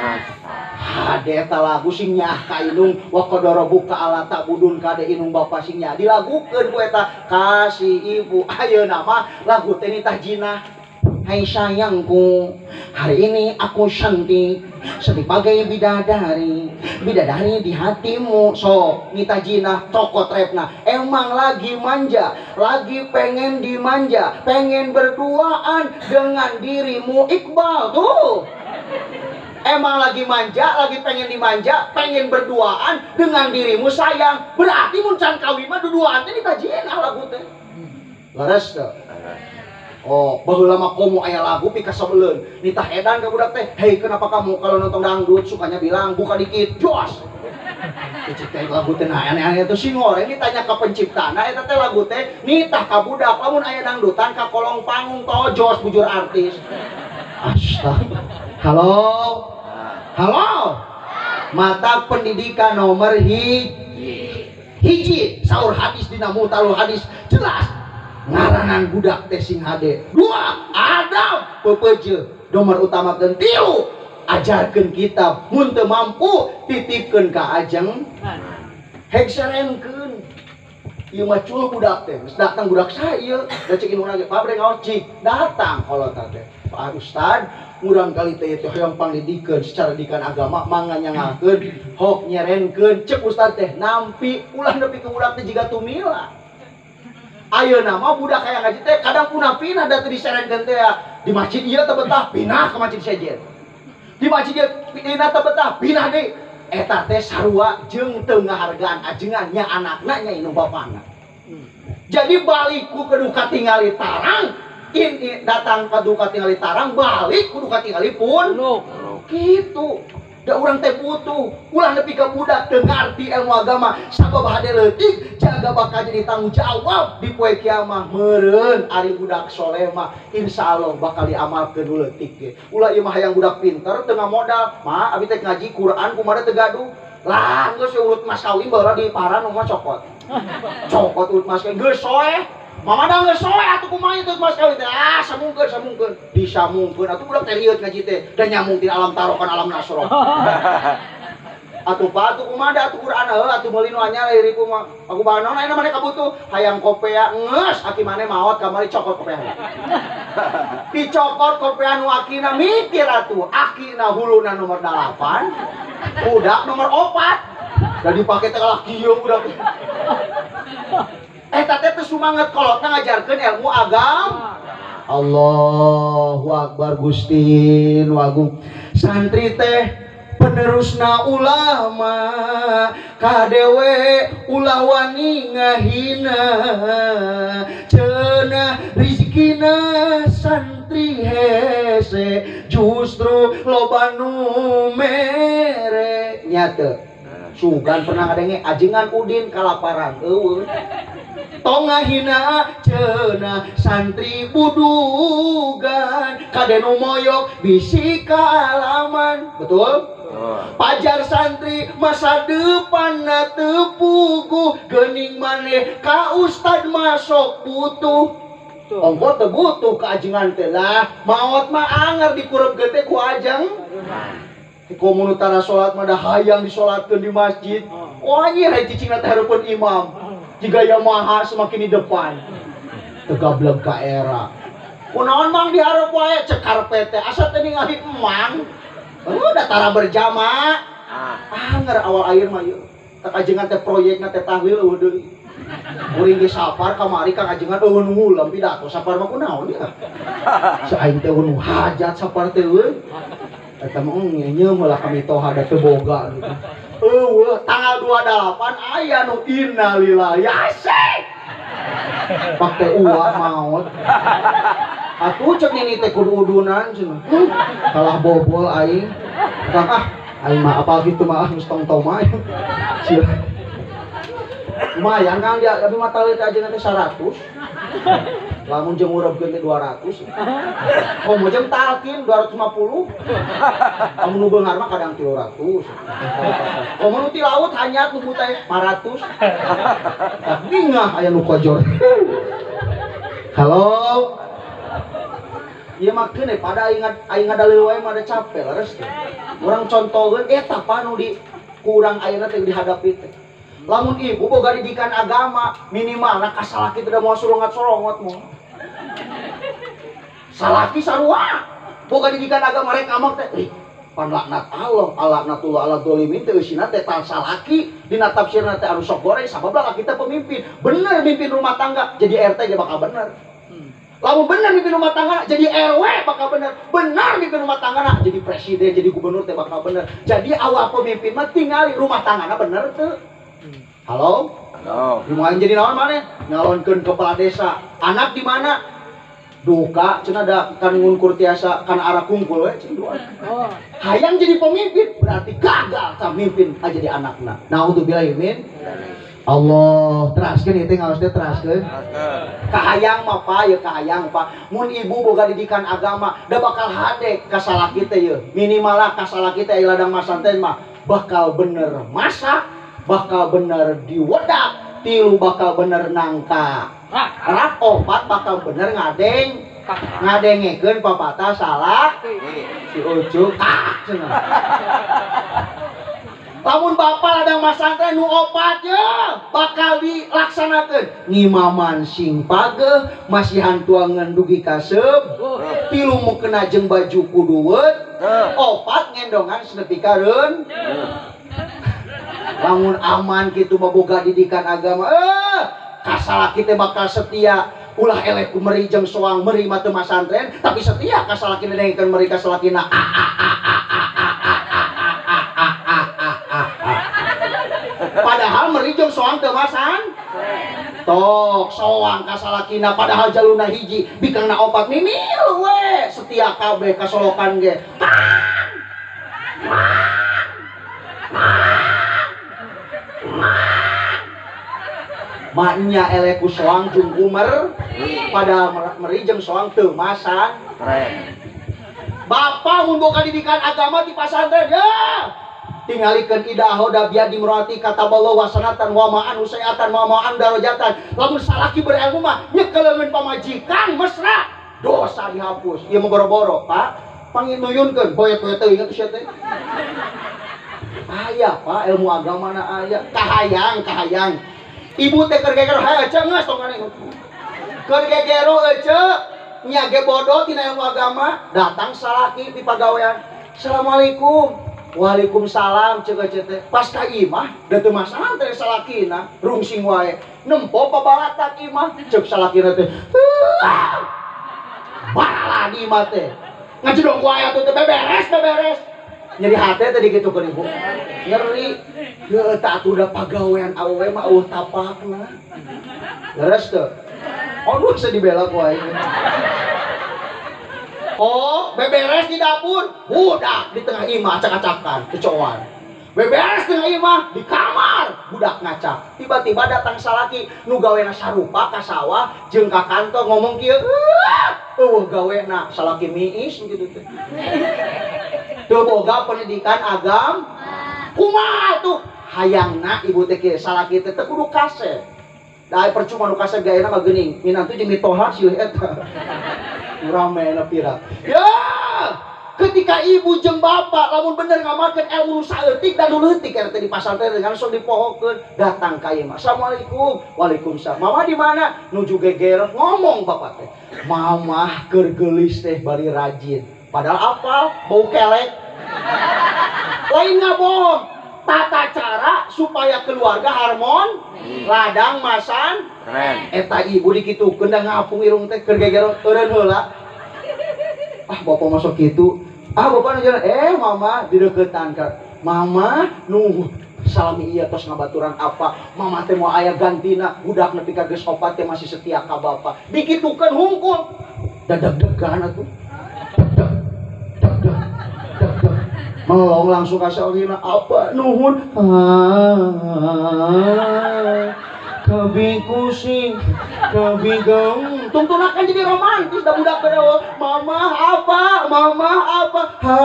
hade eta lagu sing nyaah ka indung wa qadara rabbuka alla ta'budun kade indung bapa sing nyaah dilagukeun ku eta kasih ibu. Ayeuna mah lagu teh nitah jinah. Hai sayangku, hari ini aku cantik sebagai bidadari, bidadari di hatimu. So, nita jinah toko trepna emang lagi manja, lagi pengen dimanja, pengen berduaan dengan dirimu Iqbal tuh. Emang lagi manja, lagi pengen dimanja, pengen berduaan dengan dirimu sayang. Berarti mun can kawin mah duduaan teh nita jinah lagu teh. Leres tuh. Oh, baheula mah komo aya lagu pika sabeuleun. Nitah edan ka budak teh, "Hei, kenapa kamu kalau nonton dangdut sukanya bilang buka dikit, jos." Cicik lagu teh nah aneh-aneh tuh sing ngoreng ditanya ka penciptana eta teh lagu teh nitah ka budak lamun aya dangdutan ka kolong panggung tojos bujur artis. Astaga. Halo. Halo. Mata pendidikan nomor hiji. Hiji saur hadis dina mutalul hadis jelas. Ngaranan budak teh sing hade. Dua, adab pepeje. Nomor utama keun tilu, ajarkeun kita mun teu mampu titipkeun ka ajeng. Heg sarenkeun. Ieu mah cul budak teh. Geus datang budak saya, da cek indungna ge pabrek ngaos cik. Datang kolot teh. Pak Ustad, urang kali teh teh hoyong panglidikeun secara didikan agama mangga nyangakeun, hok nyerenkeun. Cek Ustad teh nampi ulah nepi ka budak teh jiga tumila. Ayeuna mah budak aya ngaji teh kadang punah pinah da teu diserenkeun teh di masjid ieu teh betah pinah ka masjid sejen. Di masjid ieu pindah teh betah pinah deui. Eta teh sarua jeung teu ngahargaan ajengan nya anakna nya indung bapana. Jadi balik ku kudu katingali tarang, in datang kudu katingali tarang, balik kudu katingali pun. Kitu. Da urang teh butuh ulah nepi ka budak teu ngarti ilmu agama sabab hade leutik jaga bakal jadi tanggung jawab di poe kiamah meureun ari budak soleh mah insyaallah bakal diamalkeun leutik ge. Ulah ieu mah hayang budak pinter teu modal mah abi teh ngaji Quran kumaha teu gaduh lah geus urut mas kawin baheula di paran mah cokot cokot urut mas kawin geus soeh mamada geus soeh atuh kumaha teh mas kawin teh ah samungkeun samungkeun disamungkeun atuh budak teh lieur ngaji teh da nyamung di alam tarokan alam nasro atuh pa atuh kumaha atuh Quran heuh atuh meuli nu anyar iri ku mah aku banon ayeuna mane kabutuh hayang kopea ngeus aki mane maot kamari cokot kopea dicokot kopea nu akina mikir atuh akina huluna nomor delapan budak nomor opat da dipake teh kalah kieu budak eta teh teh sumanget kolotna ngajarkeun ilmu agama. Allahu Akbar Gusti nu agung. Santri teh penerusna ulama kadewe ulah wani ngahina cenah rizkina santri hese justru loba nu mere nya teu sugan pernah ngadenge ajengan udin kalaparan eueuh tong ngahina cenah santri budugan kade nu moyok bisi kaalaman betul pajar santri masa depan na teu puguh geuning maneh ka ustad masok butuh ongko teu butuh ka ajengan teh lah maot mah anger dikureup teh ku ajeng di komunitara salat mah da hayang disolatkeun di masjid oh anjir haji cicingna teh hareupeun imam jika Yamaha semakin di depan tegableg ka era kunaon mang dihareup wae cek karpet teh asa teh ningali emang udah tara berjamaah anger awal air mah yeuh tak ajengan teh proyekna teh tahlil eueuh deui uring ge sapar kamari kang ajengan eueuh nu ngulam pidato sapar mah kunaon ya saing teh nu hajat sapar teh eueuh eta mah ngeunyeum heula kami toha da teu boga gitu eueuh tanggal dua puluh delapan aya nu innalillahi asik pak teh uwa maot Atuh cek nini teh kudu udunan cenah. Kalah bobol aing. Kang ah, aing mah apal gitu mah geus tong-tong mah. Lumayan Kang dia tapi mah tali teh aja nanti seratus. Lamun jeung urebkeun teh dua ratus. Oh mau jeung talkin dua ratus lima puluh. Kamu nu beungar mah kadang tiga ratus. Oh mau ti laut hanya nu teh lima ratus. Tapi ngah aya nu kojor. Halo. Ieu mah keun pada aing aing ngadalil wae mah ada capek leres teh. Urang contohkeun eta pa nu di kurang ayeuna teh dihadapi teh. Lamun ibu boga didikan agama minimal ka salaki teh da moal sorongat-sorongot moal. Salaki sarua boga didikan agama rek amak teh pan laknat Allah, alaknatullah ala dzalimin teh eusina teh tan salaki dina tafsirna teh anu sok goreng sabab laki teh pemimpin. Bener mimpin rumah tangga jadi R T ge bakal bener. Lamun bener mimpin rumah tangga jadi R W bakal bener. Bener mimpin rumah tangga jadi presiden, jadi gubernur teh bakal bener. Jadi awal pemimpin mah tingali rumah tanggana bener teu. Halo? Halo. Lumayan jadi naon maneh? Nyalonkeun kepala desa. Anak di mana? Duka cenah da kaningun kurtiasa kana arah kungkul we cenah doa. Oh. Hayang jadi pemimpin berarti gagal ka mimpin aja jadi anakna. Naudzubillah min. Allah, teraskeun ieu teh ngaos teh teraskeun. Kahayang mah pa ya kahayang pa. Mun ibu boga didikan agama da bakal hade ka salaki teh ye. Minimal ka salaki teh ladang masanten mah bakal bener masak, bakal bener diwedak, tilu bakal bener nangka rak, opat bakal bener ngadeng ngadengekeun papatah salak si ucuk ah cenah. Lamun bapak ladang masantren nu opat ya bakal dilaksanakeun ngimaman sing pageh masihan tuangan dugi kasep tilu mau kena jeung baju kuduweut opat ngendongan snepikareun. Lamun aman gitu boga didikan agama eh kasalaki teh bakal setia ulah eleh ku meri jeung soang meri mah teu masantren tapi setia kasalaki dengkeun meri kasalakina padahal meri jeung soang teu masan tok soang kasalakina padahal jaluna hiji bikangna opat mimil we setia kabeh kasolokan ge maknya eleku soang jeung umer pada meri jeung soang teu masan keren. Bapak mun boga didikan agama di pasantren ya tingalikeun idaho da biar dimurati kata Allah wasanatan wa ma'an usayatan wa ma'an darajatan. Lamun salaki berilmu mah nyekeleun pamajikan mesra dosa dihapus. Ieu mah boro-boro Pak panginuyunkeun boyot-boyot teuing atuh sia teh. Aya Pak ilmu agama na aya kahayang kahayang. Ibu teh keur gegero hae aja geus tong ngane. Keur gegero aja nya ge bodoh tina ilmu agama, datang salaki di pagawean. Assalamualaikum. Waalaikumsalam ceuk aja teh. Pas ka imah da teu masalah teh salakina, rungsing wae. Nempo pabalatak imah ceuk salakina teh. Bala di imah teh. Ngajedong wae atuh teh beberes beberes. Nyeri hati tadi gitu kan ibu nyeri ya tak tuh udah pagawean awewe mah uh tapakna leres tuh aduh bisa dibela ku aing oh beberes di dapur budak di tengah imah acak-acakan kecoan beberes tengah imah di kamar budak ngacak tiba-tiba datang salaki nu gawena sarupa ka sawah jeung ka kantor ngomong kieu eueuh gawena salaki miis gitu teh teu boga pendidikan agam kumaha tuh hayangna ibu teh kieu salaki teh teu kudu kase da percuma nu kase gaena mah geuning minantu jeung mitoha silih eta ramena pira ya ketika ibu jeung bapak lamun bener ngamakeun ilmu nu saeutik dan nu leutik eta di pasantren dengan sok dipohokeun datang ka ieu mah assalamualaikum waalaikumsalam mama di mana nuju geger ngomong bapak teh mamah keur geulis teh bari rajin padahal apal bau kelek lain ngabohong tata cara supaya keluarga harmon ladang masan keren eta ibu dikitukeun da ngapung irung teh keur geger eureun heula ah bapak masuk gitu ah bapak nu jalan eh mama dideukeutan ka mama nu salami ieu tos ngabaturan apa mama teh moal aya gantina budak nepi ka geus opat teh masih setia ka bapak dikitukeun hungkul dadag-dagan atuh. Dadag, dadag, dadag. Melong langsung ka saurina, apa nuhun? Ah, kabi kusing, kabi gaung. Tungtunakan jadi romantis dah budak berewo. Mama apa? Mama apa? Ha.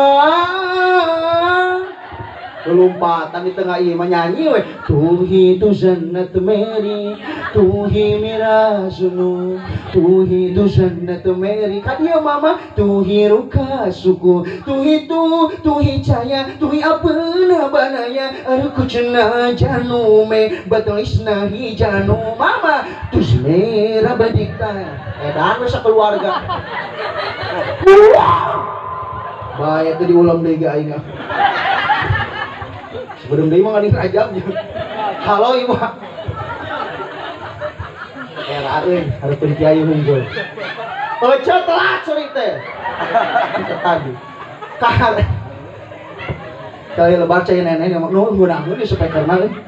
Lompatan di tengah ieu nyanyi we. Tuhi tu jannat meri, tuhi mira sunu, tuhi tu jannat meri. Kadia mama, tuhi ruka suku, tuhi tu, tuhi caya, tuhi apana banaya, arku cena janume, batulisna hi janu mama, tusmera badikta. Edan we sakeluarga. Bae teh diulang deui ge aing. Sebelum dia mah ngani rajab. Halo ibu. Era euy, hareup kiai unggul. Oce telat sori teh. Tadi. Kahar. Kali lebar cai nenek yang nuhun gunang di speakerna euy.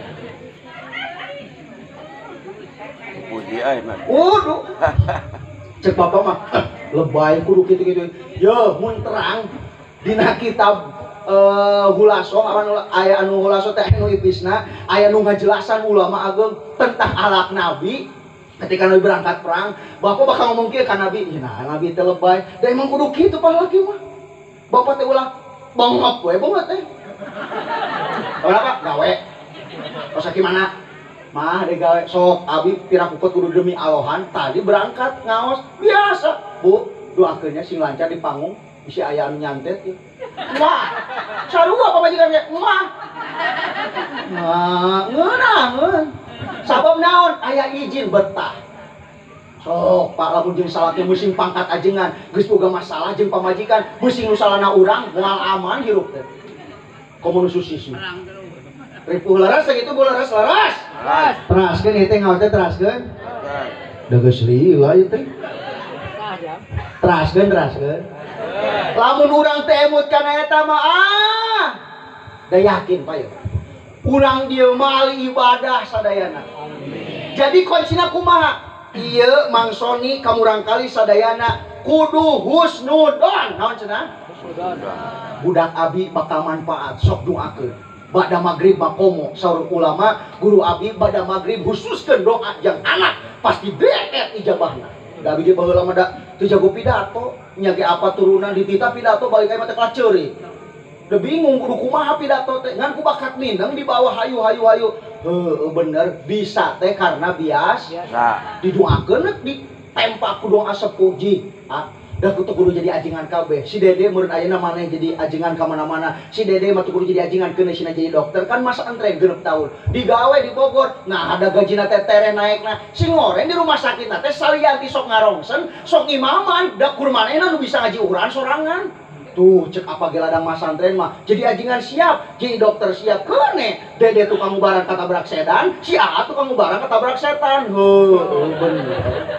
Puji ai mah. Waduh. Cek bapak mah lebay kudu kitu-kitu. Yo mun terang dina kitab Uh, hulaso aya anu hulaso teh anu ipisna aya nu ngajelasan ulama agung tentang alak nabi ketika nabi berangkat perang. Bapak bakal ngomong kieu ka nabi, nah nabi teh lebay da emang kudu kitu pahalaki mah. Bapak teh ulah bongok we bongok teh ora Pak gawe tos gimana mah de gawe sok abi pira puput kudu demi Allahan tadi berangkat ngaos biasa Bu doakeunnya sing lancar di panggung bisa aya anu nyantet ya. Wah, sarua pamajikannya, wah. Nah, ngeunah, sabab naon aya izin betah. Sok Pak lamun jeung salaki musim pangkat ajengan, geus boga masalah jeung pamajikan, musim nu salana urang moal aman hirup teh. Komo nu susi-susi. Ripuh leres sakitu bu leres leres. Leres. Teraskeun ieu teh ngaos teh teraskeun. Da geus lila ieu teh. Teraskeun teraskeun. Lamun urang teh emut kana eta mah ah da yakin Pak ya urang dieu mah ahli ibadah sadayana. Jadi kuncina kumaha ieu mangsoni kamurang kali sadayana kudu husnudon naon cenah budak abi bakal manfaat sok doakeun bada magrib makomo saur ulama guru abi bada magrib khususkeun doa yang anak pasti beet ijabahna. Da abdi baheula mah da teu jago pidato, nya ge apa turunan ditita pidato balik ka mah teh kaceurik. Da bingung kudu kumaha pidato teh, ngan ku bakat mindeng di bawah hayu-hayu hayu. Heuh bener bisa teh karena bias. Nah, didoakeun di tempa ku doa sepuh ji. Ah, da kudu kudu jadi ajengan kabeh. Si Dede meureun ayeuna maneh jadi ajengan ka mana-mana. Si Dede mah kudu jadi ajengan keun sina jadi dokter kan masa antren genep tahun. Digawe di Bogor. Nah, ada gajina teh tereh naekna. Si ngoreng di rumah sakit teh salianti sok ngarongsen, sok imaman, da kur manehna nu bisa ngaji urang sorangan. Tuh cek apa ge ladang mas antren mah jadi ajengan siap, jadi dokter siap kene. Dede tukang ubaran katabrak sedan, si A tukang ubaran katabrak setan. Heuh bener.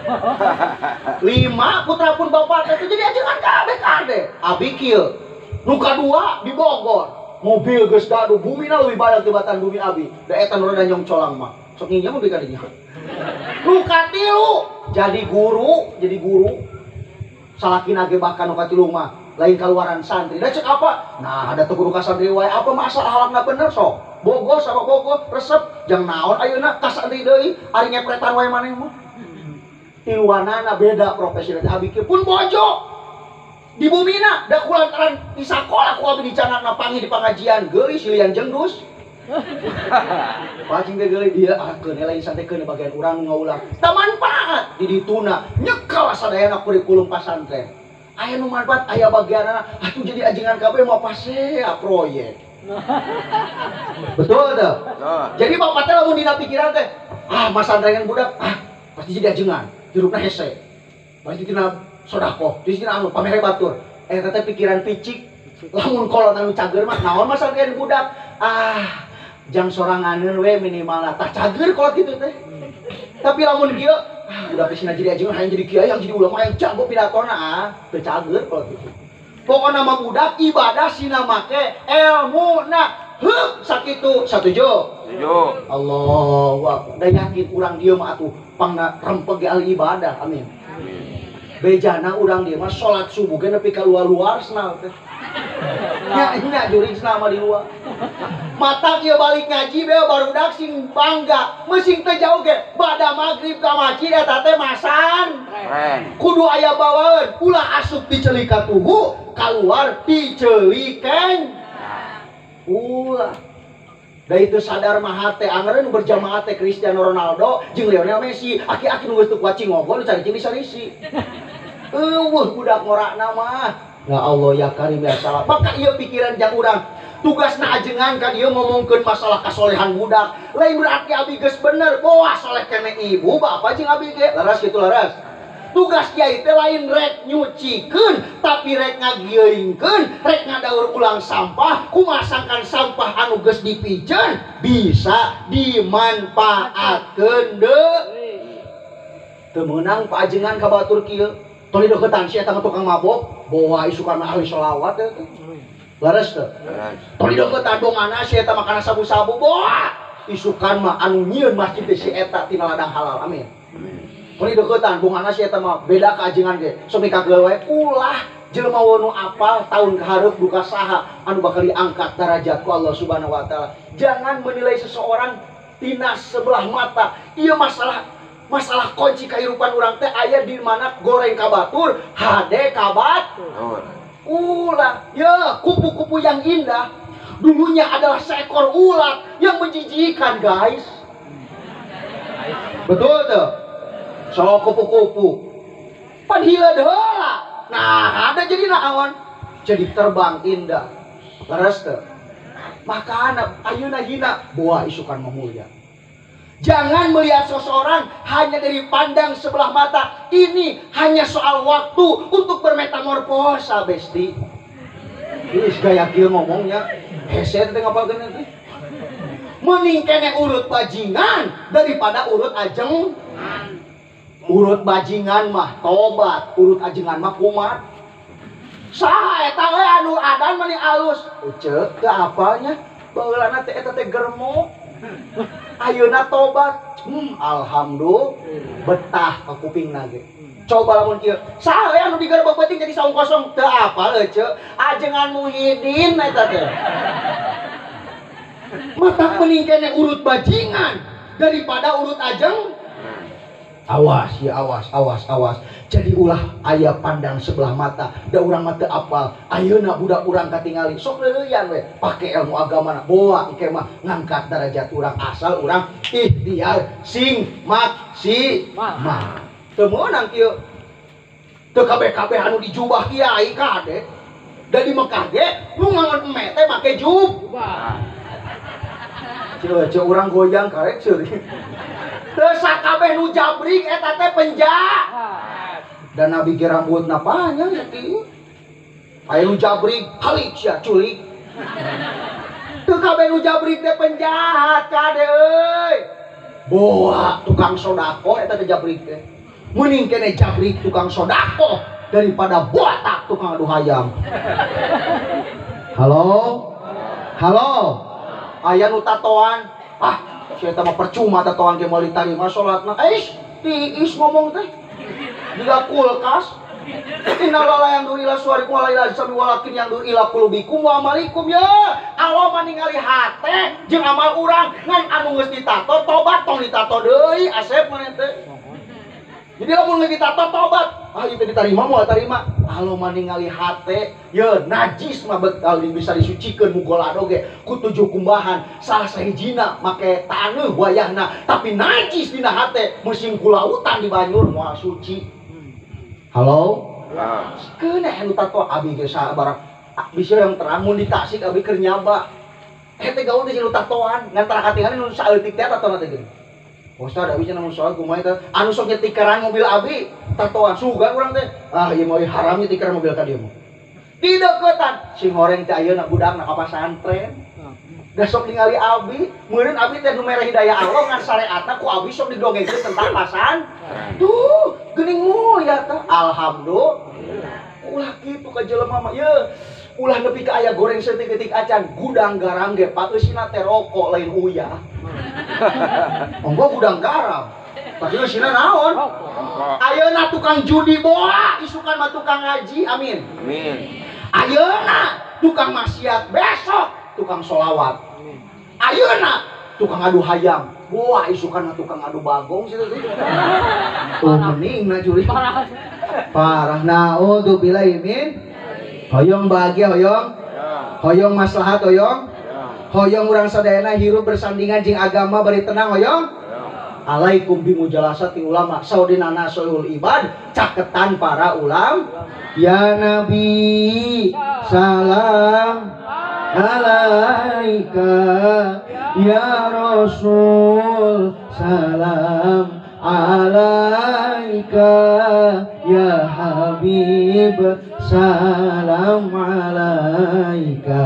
Lima putra pun bapak itu jadi ajengan kabeh kabeh. Abi kieu. Nu kadua di Bogor. Mobil geus gaduh, bumi na leuwih badag tibatan bumi abi. Da eta nu rada nyong colang mah. Sok nginjem mobil ka dinya. Nu katilu jadi guru, jadi guru. Salakina ge bahkan nu katilu mah lain kaluaran santri. Da cek apa? Nah, ada teu guru ka santri wae apa masalah halakna bener sok. Bogor sama Bogor resep jang naon ayeuna ka santri deui ari ngepretan wae maneh mah. Tiluanana beda profesi abi kieu pun bojo. Di bumina da kulantaran di sakola ku abi dicanangna pangi di pangajian geulis silian jengdus. Pacing teh geuleuh dia akeun lain santekeun bagian urang ngaulang. Da manfaat di dituna nyekal sadayana kurikulum pasantren. Aya nu manfaat aya bagianna atuh jadi ajengan kabeh mah pase proyek. Betul teh? Jadi bapak teh lamun dina pikiran teh ah masantrengan budak ah pasti jadi ajengan hirupna hese. Pasti dina sodako, di sini anu pamere batur. Eh teh pikiran picik lamun kolot anu cager mah naon masantrengan budak ah jang soranganeun we minimalna tah cager kolot kitu teh. Tapi lamun kieu ah udah kesina jadi ajengan hayang jadi kiai yang jadi ulama yang jago pidatona ah teu cager kolot kitu. Pokona mah budak ibadah sina make ilmuna heuh sakitu satuju. Setuju. Allahu akbar. Da yakin urang dieu mah atuh pangna rempeg ge ahli ibadah. Amin. bejana urang dia mah salat subuh ge nepi ka luar-luar snal teh. Nya nya jurig snal mah di luar. Mata ieu balik ngaji beo barudak sing bangga, meusing teh jauh ge bada magrib ka masjid eta teh masan. Keren. Kudu aya bawaeun, ulah asup diceuli ka tugu, kaluar diceuli keng. Ulah. Da itu sadar mah hate angeureun berjamaah teh Cristiano Ronaldo jeung Lionel Messi, aki-aki nu geus teu kuat cingogol cari ciri sarisi. Eueuh budak ngorakna mah. Ya Allah ya Karim ya salah. Maka ieu pikiran jang urang. Tugasna ajengan kan ieu ngomongkeun masalah kasolehan budak. Lain berarti abi geus bener. Boah soleh kene ibu, bapak jeung abi ge. Laras kitu laras. Tugas kiai teh lain rek nyucikeun, tapi rek ngagieungkeun, rek ngadaur ulang sampah, kumasangkan sampah anu geus dipijeun bisa dimanfaatkeun deui. Teu meunang paajengan ka batur kieu. Toli deukeutan si eta tukang mabok, bawa isukan ahli sholawat teh. Laras teh. Toli deukeutan dongana si eta makana sabu-sabu, bawa isukan mah anu nyieun masjid teh si eta tina ladang halal. Amin. Toli deukeutan dongana si eta mah beda ka ajengan ge. Sok mikageul wae ulah jelema nu apal tahun kahareup duka saha anu bakal diangkat derajat ku Allah Subhanahu wa taala. Jangan menilai seseorang tina sebelah mata. Ieu masalah masalah kunci kehidupan orang teh aya di mana goreng kabatur, hade kabat. Ulah, ya kupu-kupu yang indah dulunya adalah seekor ulat yang menjijikan guys. Betul tuh. So kupu-kupu. Pan hila deula. Nah, ada jadi naon? Jadi terbang indah. Leres tuh. Makana ayeuna hina boa isukan mulia. Jangan melihat seseorang hanya dari pandang sebelah mata. Ini hanya soal waktu untuk bermetamorfosa, besti. Ini gaya kieu ngomongnya. Hese teh ngapalkeun teh. Mending kene urut bajingan daripada urut ajeng. Urut bajingan mah tobat, urut ajengan mah kumat. Saha eta we anu adan meni alus. Uceuk teu apalnya. Baheulana teh eta teh germo. Ayeuna tobat, hmm, alhamdulillah betah ka kupingna ge. Coba lamun kieu, saha we anu digerebek beuting jadi saung kosong teu apal euceuk, ajengan Muhyiddin eta teh. Mata mending kene urut bajingan daripada urut ajeng. Awas ya awas, awas, awas. Jadi ulah aya pandang sebelah mata, da urang mah teu apal. Ayeuna budak urang katingali sok leuleyan we, pake ilmu agamana. Boa ike mah ngangkat derajat urang asal urang ikhtiar sing maksimal. Teu meunang kieu. Teu kabeh-kabeh anu dijubah kiai kade. Da di Mekah ge nu ngangon eme teh make jubah. Ceu urang goyang karek ceuring. Teu sakabeh nu jabrik eta teh penjahat. Dan Nabi ge rambutna panjang sakieu. Aya nu jabrik halik sia culik. Teu kabeh nu jabrik teh penjahat kade euy. Boa tukang sodako eta teh jabrik teh. Mending kene jabrik tukang sodako daripada botak tukang adu hayam. Halo? Halo? Aya nu tatoan. Ah, si eta mah percuma tatoan ge moal ditarima salatna. Eish, tiis ngomong teh. Diga kulkas. Innalala yang duri ila suarikum wa ila sabi walakin yang duri ila qulubikum wa amalikum ya. Allah mah ningali hate jeung amal urang ngan anu geus ditato tobat tong ditato deui asep maneh teh. Jadi lamun geus ditato tobat, ah ieu teh ditarima moal tarima. Allah mah ningali hate, ye najis mah bekal bisa disucikeun mugolado ge ku tujuh kumbahan. Salah sahijina make taneuh wayahna, tapi najis dina hate musim kulautan di banjur moal suci. Halo? Halo. Kena anu tato abi ge sabarang bisa yang terang mun di Tasik abi keur nyaba. Eh teh gaul teh nu tatoan ngan tara katingali nu saeutik teh tatona teh geuning. Ustaz abi cenah mun soal kumaha teh anu sok nyetikeran mobil abi tatoan sugan urang teh. Ah ieu mah haram nyetikeran mobil ka dieu mah. Di deuketan si goreng teh ayeuna budakna ka pasantren. Da sok ningali abi, meureun abi teh nu mere hidayah Allah ngan syariatna ku abi sok didongengkeun tentang pasan. Tuh, geuning mulia teh. Alhamdulillah. Ulah kitu ka jelema mah ye. Ulah nepi ka aya goreng seutik-eutik acan, gudang garam ge paeusina teh rokok lain uyah. Monggo gudang garam. Tapi sina naon? Ayeuna tukang judi bola, isukan mah tukang ngaji, amin. Amin. Ayeuna tukang maksiat, besok tukang sholawat. Ayeuna tukang adu hayam, boa isukan mah tukang adu bagong situ teh. Oh mending na curi. Parah. Naudzubillah min. Hoyong bahagia hoyong. Hoyong maslahat hoyong. Hoyong urang sadayana hirup bersandingan jeung agama bari tenang hoyong. Alaikum bimujalasati ulama saudinana sohul ibad caketan para ulam. Ya Nabi salam alaika, ya Rasul salam alaika, ya Habib salam alaika,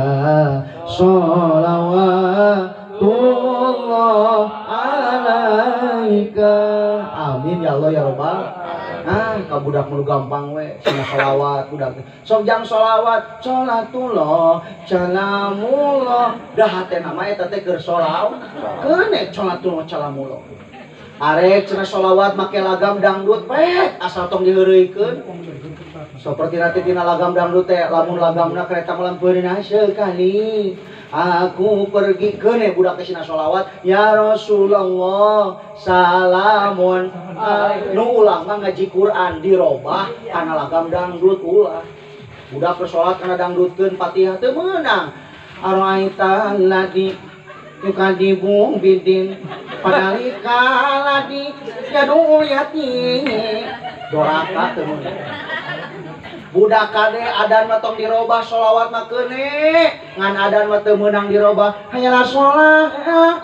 sholawatullah alaika. Amin ya Allah ya Rabbal. Ah, ka budak nu gampang we, cenah sholawat budak. Sok jang sholawat, sholatullah, salamullah. Dah hate nama eta teh keur sholawat. Keune sholatullah, salamullah. Arek cenah sholawat make lagam dangdut, pet asal tong diheureuikeun. Seperti nanti tina lagam dangdut teh, lamun lagamna kereta melampeurna sekali. Aku pergi keune budak teh cenah sholawat, ya Rasulullah, salamun. Nu ulang mah ngaji Quran dirobah kana lagam dangdut ulah. Budak sholat kana dangdutkeun Fatihah teu meunang. Araita ladi yukadibu bidin padalika ladi yadu yati doraka teu meunang. Budak kade adan mah tong dirobah sholawat mah keune ngan adan mah teu meunang dirobah hayalah sholat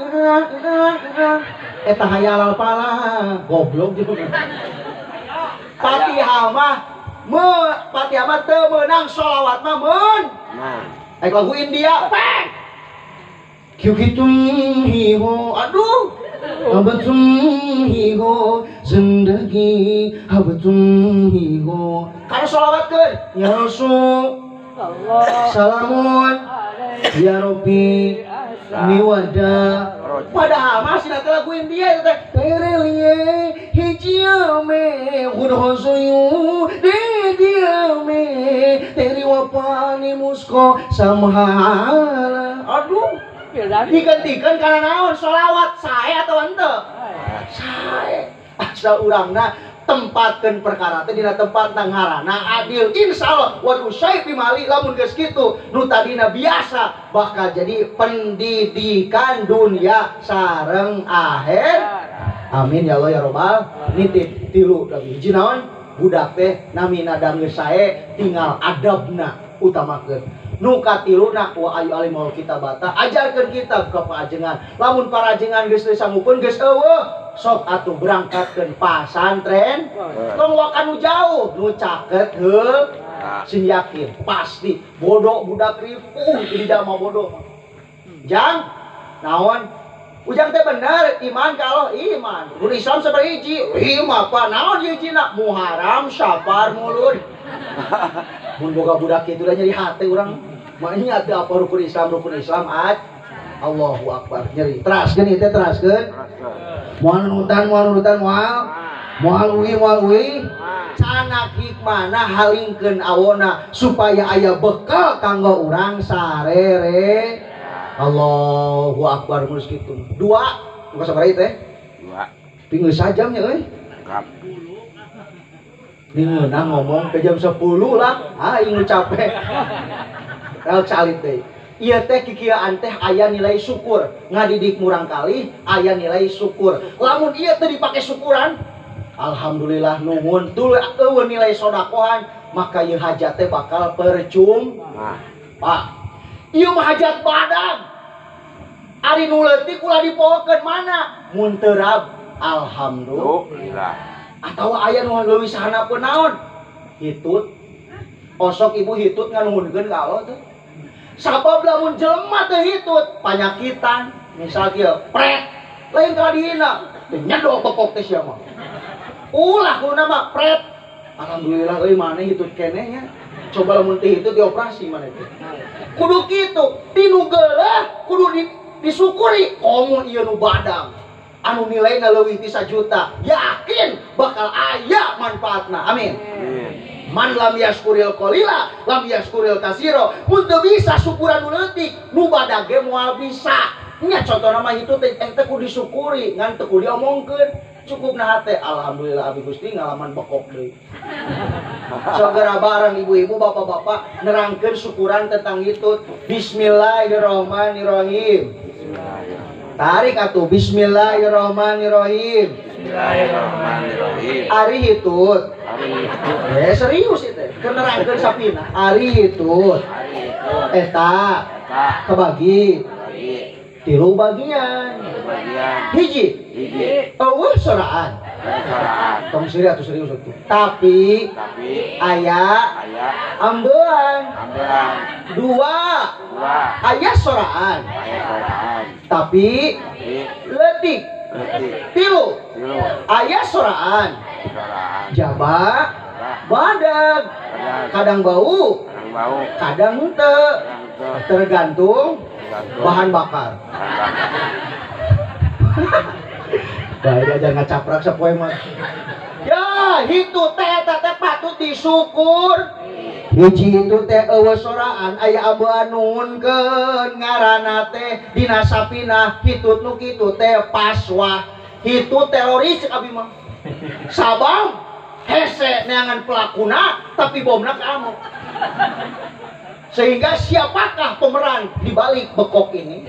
eta hayalal pala goblok juga. Fatihah mah me Fatihah mah teu meunang sholawat mah meun. Nah. Aik lagu India peng. Kieu kitu hiho aduh. Habatum hiho zindagi habatum hiho. Kana sholawatkeun ya Rasul salamun ya Rabbi niwada. Padahal masih nanti laguin dia itu teh terelie hijiame hudhosoyu dediame teri wapani musko samhala. Aduh digantikan karena naon sholawat saya atau ente saya asal urangna tempatkan perkara teh dina tempat ngaranna adil insyaallah waduh saya pimali lamun geus kitu nu tadina biasa bakal jadi pendidikan dunia sareng akhir. Amin ya Allah ya Rabbal. Nitip tilu lagi hiji naon budak teh namina da geus sae tinggal adabna utamakeun. Nu katiluna wa ayu alimul kitabata ajarkeun kitab ka paajengan. Lamun parajengan geus teu sanggupeun geus eueuh sok atuh berangkatkeun pasantren. Tong wakanu jauh nu caket heuh sing yakin pasti bodoh budak ripuh di jalma bodoh. Jang naon ujang teh bener iman kalau iman. Mun Islam sabaraha iman apa naon hijina muharam syafar mulud. Mun boga budak kitu da nyeri hate urang. Makanya ada apa rukun Islam rukun Islam ad Allahu Akbar nyeri teraskeun ieu teh teraskeun moal nurutan moal nurutan moal moal uwi moal uwi canak hikmana halingkeun awona supaya aya bekal kanggo urang sarere. Allahu Akbar geus kitu dua buka sabaraha teh dua pinggeus sajam nya euy kap ningeunah ngomong ke jam sepuluh lah aing nu capek. Rel calit deh. Iya teh kikiaan teh aya nilai syukur. Ngadidik murang kali aya nilai syukur. Lamun iya teh dipake syukuran, alhamdulillah nuhun tuluy eueuh nilai sodakohan, maka ieu hajat teh bakal percuma. Pak, ieu mah hajat badan. Ari nu leutik ulah dipohokeun mana? Mun teu rab, alhamdulillah. Atawa aya nu leuwih sahanapeun naon? Hitut. Osok ibu hitut nganuhunkeun ka Allah teh. Sabab lamun jelema teh hitut panyakitan, misal kieu pret, lain kala dihina, nyedok pokok teh sia mah. Ulah kuna mah pret. Alhamdulillah euy maneh hitut keneh nya. Coba lamun teh hitut dioperasi maneh teh. Kudu kitu, tinu geuleuh kudu di, disyukuri komo ieu nu badang. anu nilainya leuwih ti sajuta, yakin bakal aya manfaatna. Amin. Man lam yaskuril qalila lam yaskuril kasiro. Mun teu bisa syukuran nu leutik, nu badag ge moal bisa. Nya contohna mah hitu teh teh kudu disyukuri, ngan teu kudu diomongkeun. Cukup nah teh alhamdulillah abi Gusti ngalaman bekok deui. Saudara bareng ibu-ibu bapak-bapak nerangkeun syukuran tentang itu. Bismillahirrahmanirrahim. Tarik atuh Bismillahirrahmanirrahim. Bismillahirrahmanirrahim. Ari hitut. Ari Eh serius itu. Kenerangkeun sapina. Ari hitut. Ari itu. Eta Tak. kebagi Bagi. tilu bagian. Bagian. Hiji. Hiji. Eueuh soraan. Restoran. Tong serius atuh serius atuh. Tapi Tapi. aya Ayah. ambean. Ambelan. Dua. Dua. Aya soraan. Ayah restoran. Tapi Tapi. leutik. Letik. Tilu. Tilu. Aya soraan. Restoran. Jaba Bah. badag. Kadang. Kadang bau, Kadang bau. kadang henteu. Kadang itu. Tergantung Tergantung. bahan bakar. Bahan bakar. Baik aja ngacaprak sapoe mah. Ya, itu teh eta teh patut disyukur. Hiji itu teh eueuh soraan aya ambean nuhunkeun ngaranna teh dina sapina hitut nu kitu teh paswa. Hitut teroris abi mah. Sabab hese neangan pelakuna tapi bomna ke amok. Sehingga siapakah pemeran di balik bekok ini?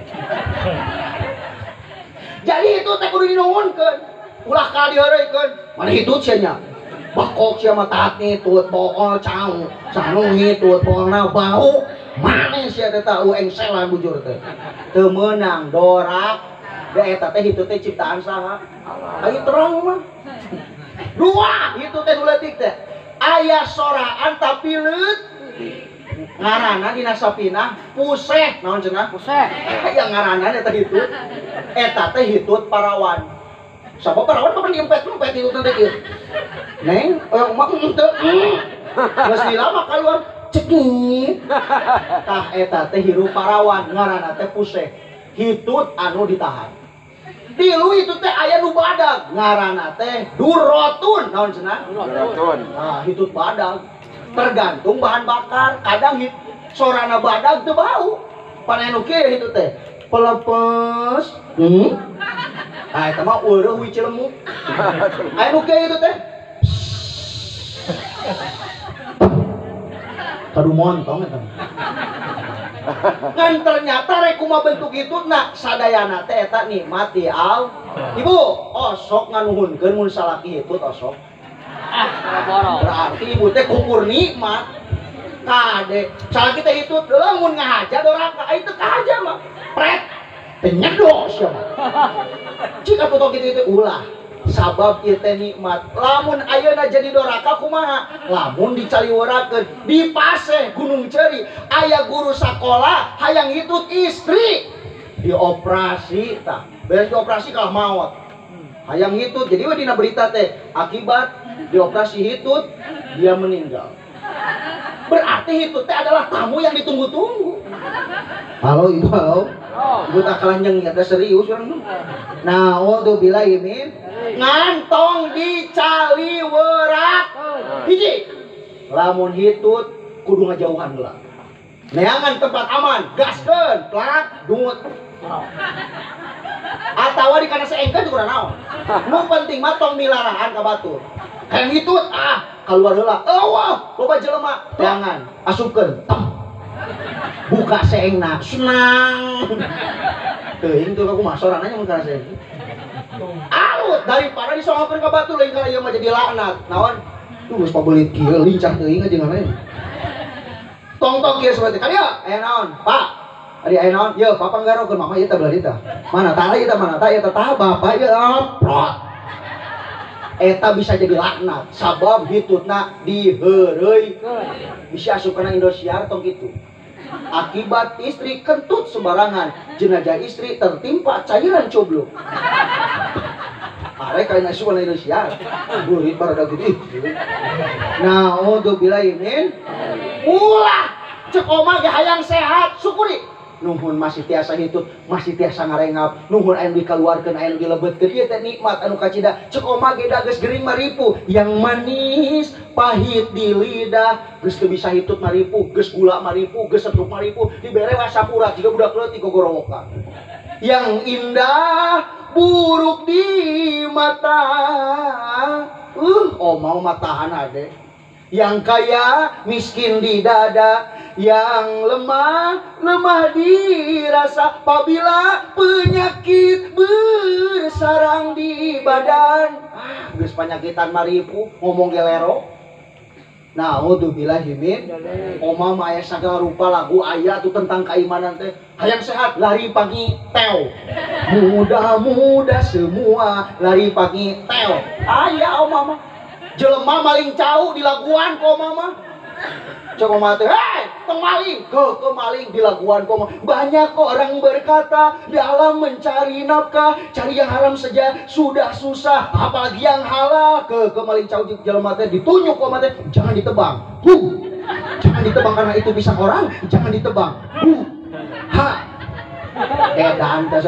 Jadi itu teh kudu dinuhunkeun. Ulah ka diheureukeun. Mana hitut sia nya? Bekok sia mah taat hitut bool cau. Canu hitut boolna bau. Mane sia teh tahu engselan bujur teh. Teu meunang dorak. Da eta teh hitut teh ciptaan saha? Aya terang mah. Dua, itu teh nu leutik teh. Aya soraan tapi leut. Ngaranna dina sapina puseh, naon cenah? Puseh. Yang ngaranna eta hitut. Eta teh hitut parawan. Sabab parawan papan diempet-empet hitut teh kieu. Neng, oyong mah teu. Geus dilama kaluar cekit. Tah eta teh hirup parawan, ngaranna teh puseh. Hitut anu ditahan. Tilu itu teh aya nu badag, ngaranna teh durotun, naon cenah? Durotun. Nah, hitut badag. Tergantung bahan bakar. Kadang hit sorana badag teu bau. Panenu kieu hitut teh. Pelepes. Hmm. Ah eta mah ureuh wi cilemuk. Aya nu kieu hitut teh. Kadu montong eta. Kan ternyata rek kumaha bentuk hitutna sadayana teh eta nikmat di al. Ibu, osok nganuhunkeun mun salaki hitut osok. Berarti ibu teh kukur nikmat. Kade, salaki teh hitut lamun ngahaja doraka, ai teu kahaja mah. Pret. Teh nyedos ya mah. Cik atuh tok kitu teh ulah. Sabab ieu teh nikmat. Lamun ayeuna jadi doraka kumaha? Lamun dicaliweurekeun di Paseh Gunung Ceri aya guru sakola hayang hitut istri. Dioperasi tah. Beres dioperasi kalah maot. Hayang hitut. Jadi we dina berita teh akibat dioperasi hitut dia meninggal. Berarti hitut teh adalah tamu yang ditunggu-tunggu. Halo ibu, halo. Ibu tak kalah nyengir, ada serius orang. Nah, untuk bila ini ngantong dicaliwerak. Hiji, lamun hitut kudu ngajauhan heula. Neangan tempat aman, gaskeun, plak, dungut. Atawa di kana seengkeun juga naon. Nu penting mah tong milarahan ka batur. Hayang hitut ah keluar heula. Eueuh, loba jelema. Jangan asupkeun. Buka seengna, senang. Teuing tuh aku mah sorananya mun kana seeng. Alut daripada disongokeun ka batur lain kala ieu mah jadi laknat. Naon? Tuh geus pabeulit kieu lincah teuing aja ngana. Tong-tong kieu seperti kalian. Aya naon? Pak. Ari aya naon? Ye, papa nggarokeun mama ieu teh belah dieu tah. Mana tah ieu tah mana tah ieu tah tah bapak ieu aplot. Eta bisa jadi laknat sabab hitutna diheureuikeun. Bisa asup kana Indosiar tong kitu. Akibat istri kentut sembarangan, jenazah istri tertimpa cairan coblok. Arek kain asup kana Indosiar. Burit barada gitu. Nah, untuk bila ini ulah cek omah ge hayang sehat, syukuri. nuhun masih tiasa hitut masih tiasa ngarengap nuhun anu dikaluarkeun anu dilebetkeun ieu teh nikmat anu kacida cek oma ge da geus gering maripu yang manis pahit di lidah geus teu bisa hitut maripu geus gula maripu geus setruk maripu dibere wasapura jiga budak leutik gogorowokan yang indah buruk di mata uh oh mau matahan ade yang kaya miskin di dada yang lemah lemah dirasa apabila penyakit bersarang di badan ah geus panyakitan maripu ngomong gelero nah udzubillahi min oma mah aya sagala rupa lagu aya tuh tentang keimanan teh hayang sehat lari pagi teo muda-muda semua lari pagi teo aya oma mah jelema maling cau di laguan kok oma mah cek oma teh hei tong maling ke ke maling di laguan kok banyak orang berkata dalam mencari nafkah cari yang haram saja sudah susah apalagi yang halal ke ke maling cau jelema teh ditunjuk kok oma teh jangan ditebang huh jangan ditebang karena itu pisang orang jangan ditebang huh ha edan teh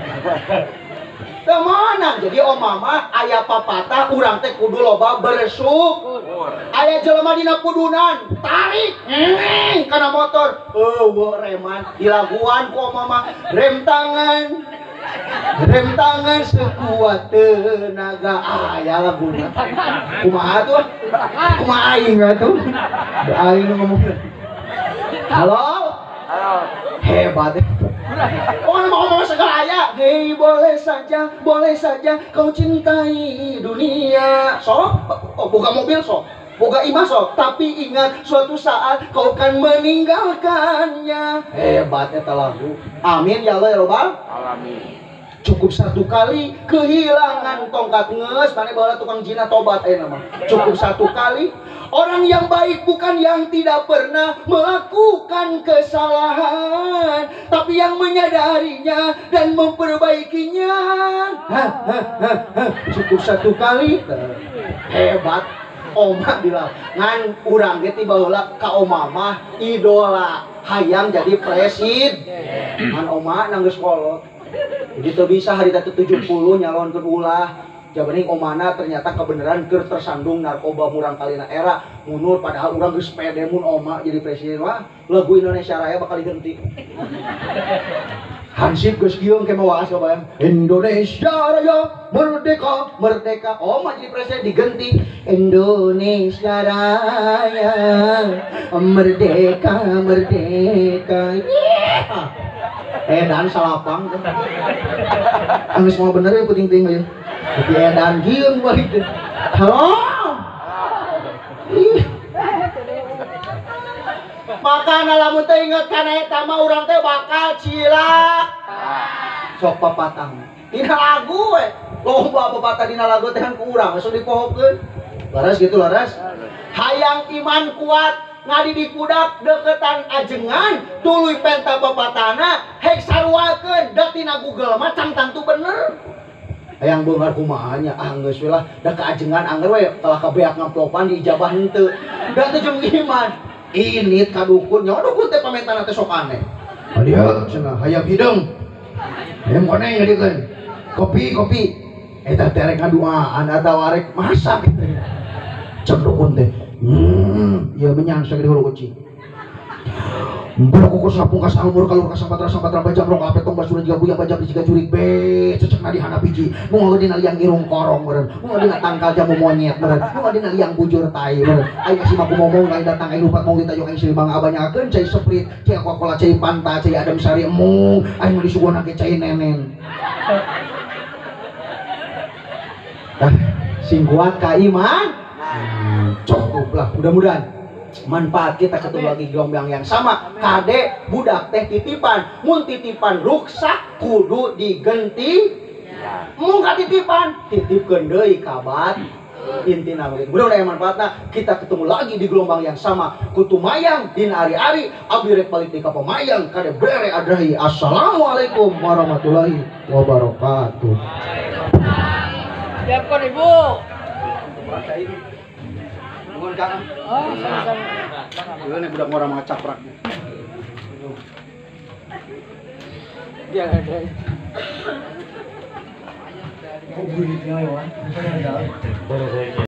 kemana jadi om mama ayah papatah urang teh kudu loba bersyukur ayah jelema dina kudunan tarik hmm, karena motor eueuh reman dilaguan ku om mama rem tangan rem tangan sekuat tenaga aya laguna kumaha tuh kumaha aing atuh aing ngomong halo halo hebat deh. Oh, mau ngomong segala aya. Hei, boleh saja, boleh saja kau cintai dunia. So, oh, boga mobil so, boga imah so. Tapi ingat suatu saat kau akan meninggalkannya. Hebat eta lagu. Amin ya Allah ya Rabbal alamin. Cukup satu kali kehilangan tongkat nges, mana bawa tukang jina tobat eh nama. Cukup satu kali. Orang yang baik bukan yang tidak pernah melakukan kesalahan, tapi yang menyadarinya dan memperbaikinya. Hah, hah, hah, hah. Cukup satu kali. Hebat. Oma bilang, ngan urang ge tiba heula ka oma mah idola, hayang jadi presiden. Ngan oma nanggeus kolot. Begitu bisa hari tatu tujuh puluh nyalon ke ulah. Jabaning omana ternyata kebenaran keur tersandung narkoba murang kalina era munur padahal urang geus pede mun oma jadi presiden wah lagu Indonesia Raya bakal diganti. Hansip geus kieu ke mawas kabayang Indonesia Raya merdeka merdeka oma jadi presiden diganti Indonesia Raya merdeka merdeka. Eh dan salapang kan. Anggeus mau bener ya puting-ting ya. Tapi edan gieung balik. Halo. Ih. Makana lamun teh inget kana eta mah urang teh bakal cilak. Sok papatang. Dina lagu we. Loba papatah dina lagu teh ku urang asuh dipohokeun. Laras gitu laras. Hayang iman kuat ngadi di pudak deketan ajengan tuluy penta papatana hek sarwakeun da tina Google mah can tantu bener. Hayang beungar kumahanya ah geus we lah da ka ajengan angger we telah kabeak ngamplopan di ijabah henteu. Da teh jeung iman. Init ka dukun nya dukun teh pamentana teh sok aneh. Adia cenah hayang hidung. Hayang koneng ngadikeun. Kopi kopi. Eta teh rek ngaduaan atawa rek masak. Cek dukun teh. Hmm, ya menyangsa gede hulu kucing. Berkuku sapung kas almur kalur kas sampatra sampatra baja brong ape tong basuna jiga buyang baja jiga jurik be cecek nadi hana biji mun dina liang irung korong meureun mun dina tangkal jamu monyet meureun mun dina liang bujur tai meureun aya si maku ngomong lain datang ai lupa mau ditayong ai silbang abanyakeun cai seprit cai Coca-Cola cai Fanta cai Adem Sari emung ai nu disuguhna ke cai nenen. Dah sing kuat ka iman cukup lah mudah-mudahan manfaat kita ketemu lagi gelombang yang sama kade budak teh titipan mun titipan ruksak kudu digenti mun katitipan titipkeun deui kabat intina begitu mudah-mudahan manfaatna kita ketemu lagi di gelombang yang sama kutu mayang dina ari-ari abdi rek balik ka pemayang kade bere adrahi assalamualaikum warahmatullahi wabarakatuh. Siapkan ibu. Nuhun Kang. Oh, sama-sama. Ieu budak orang mah caprak. Jangan ada. Oh, beritnya ya, Wan.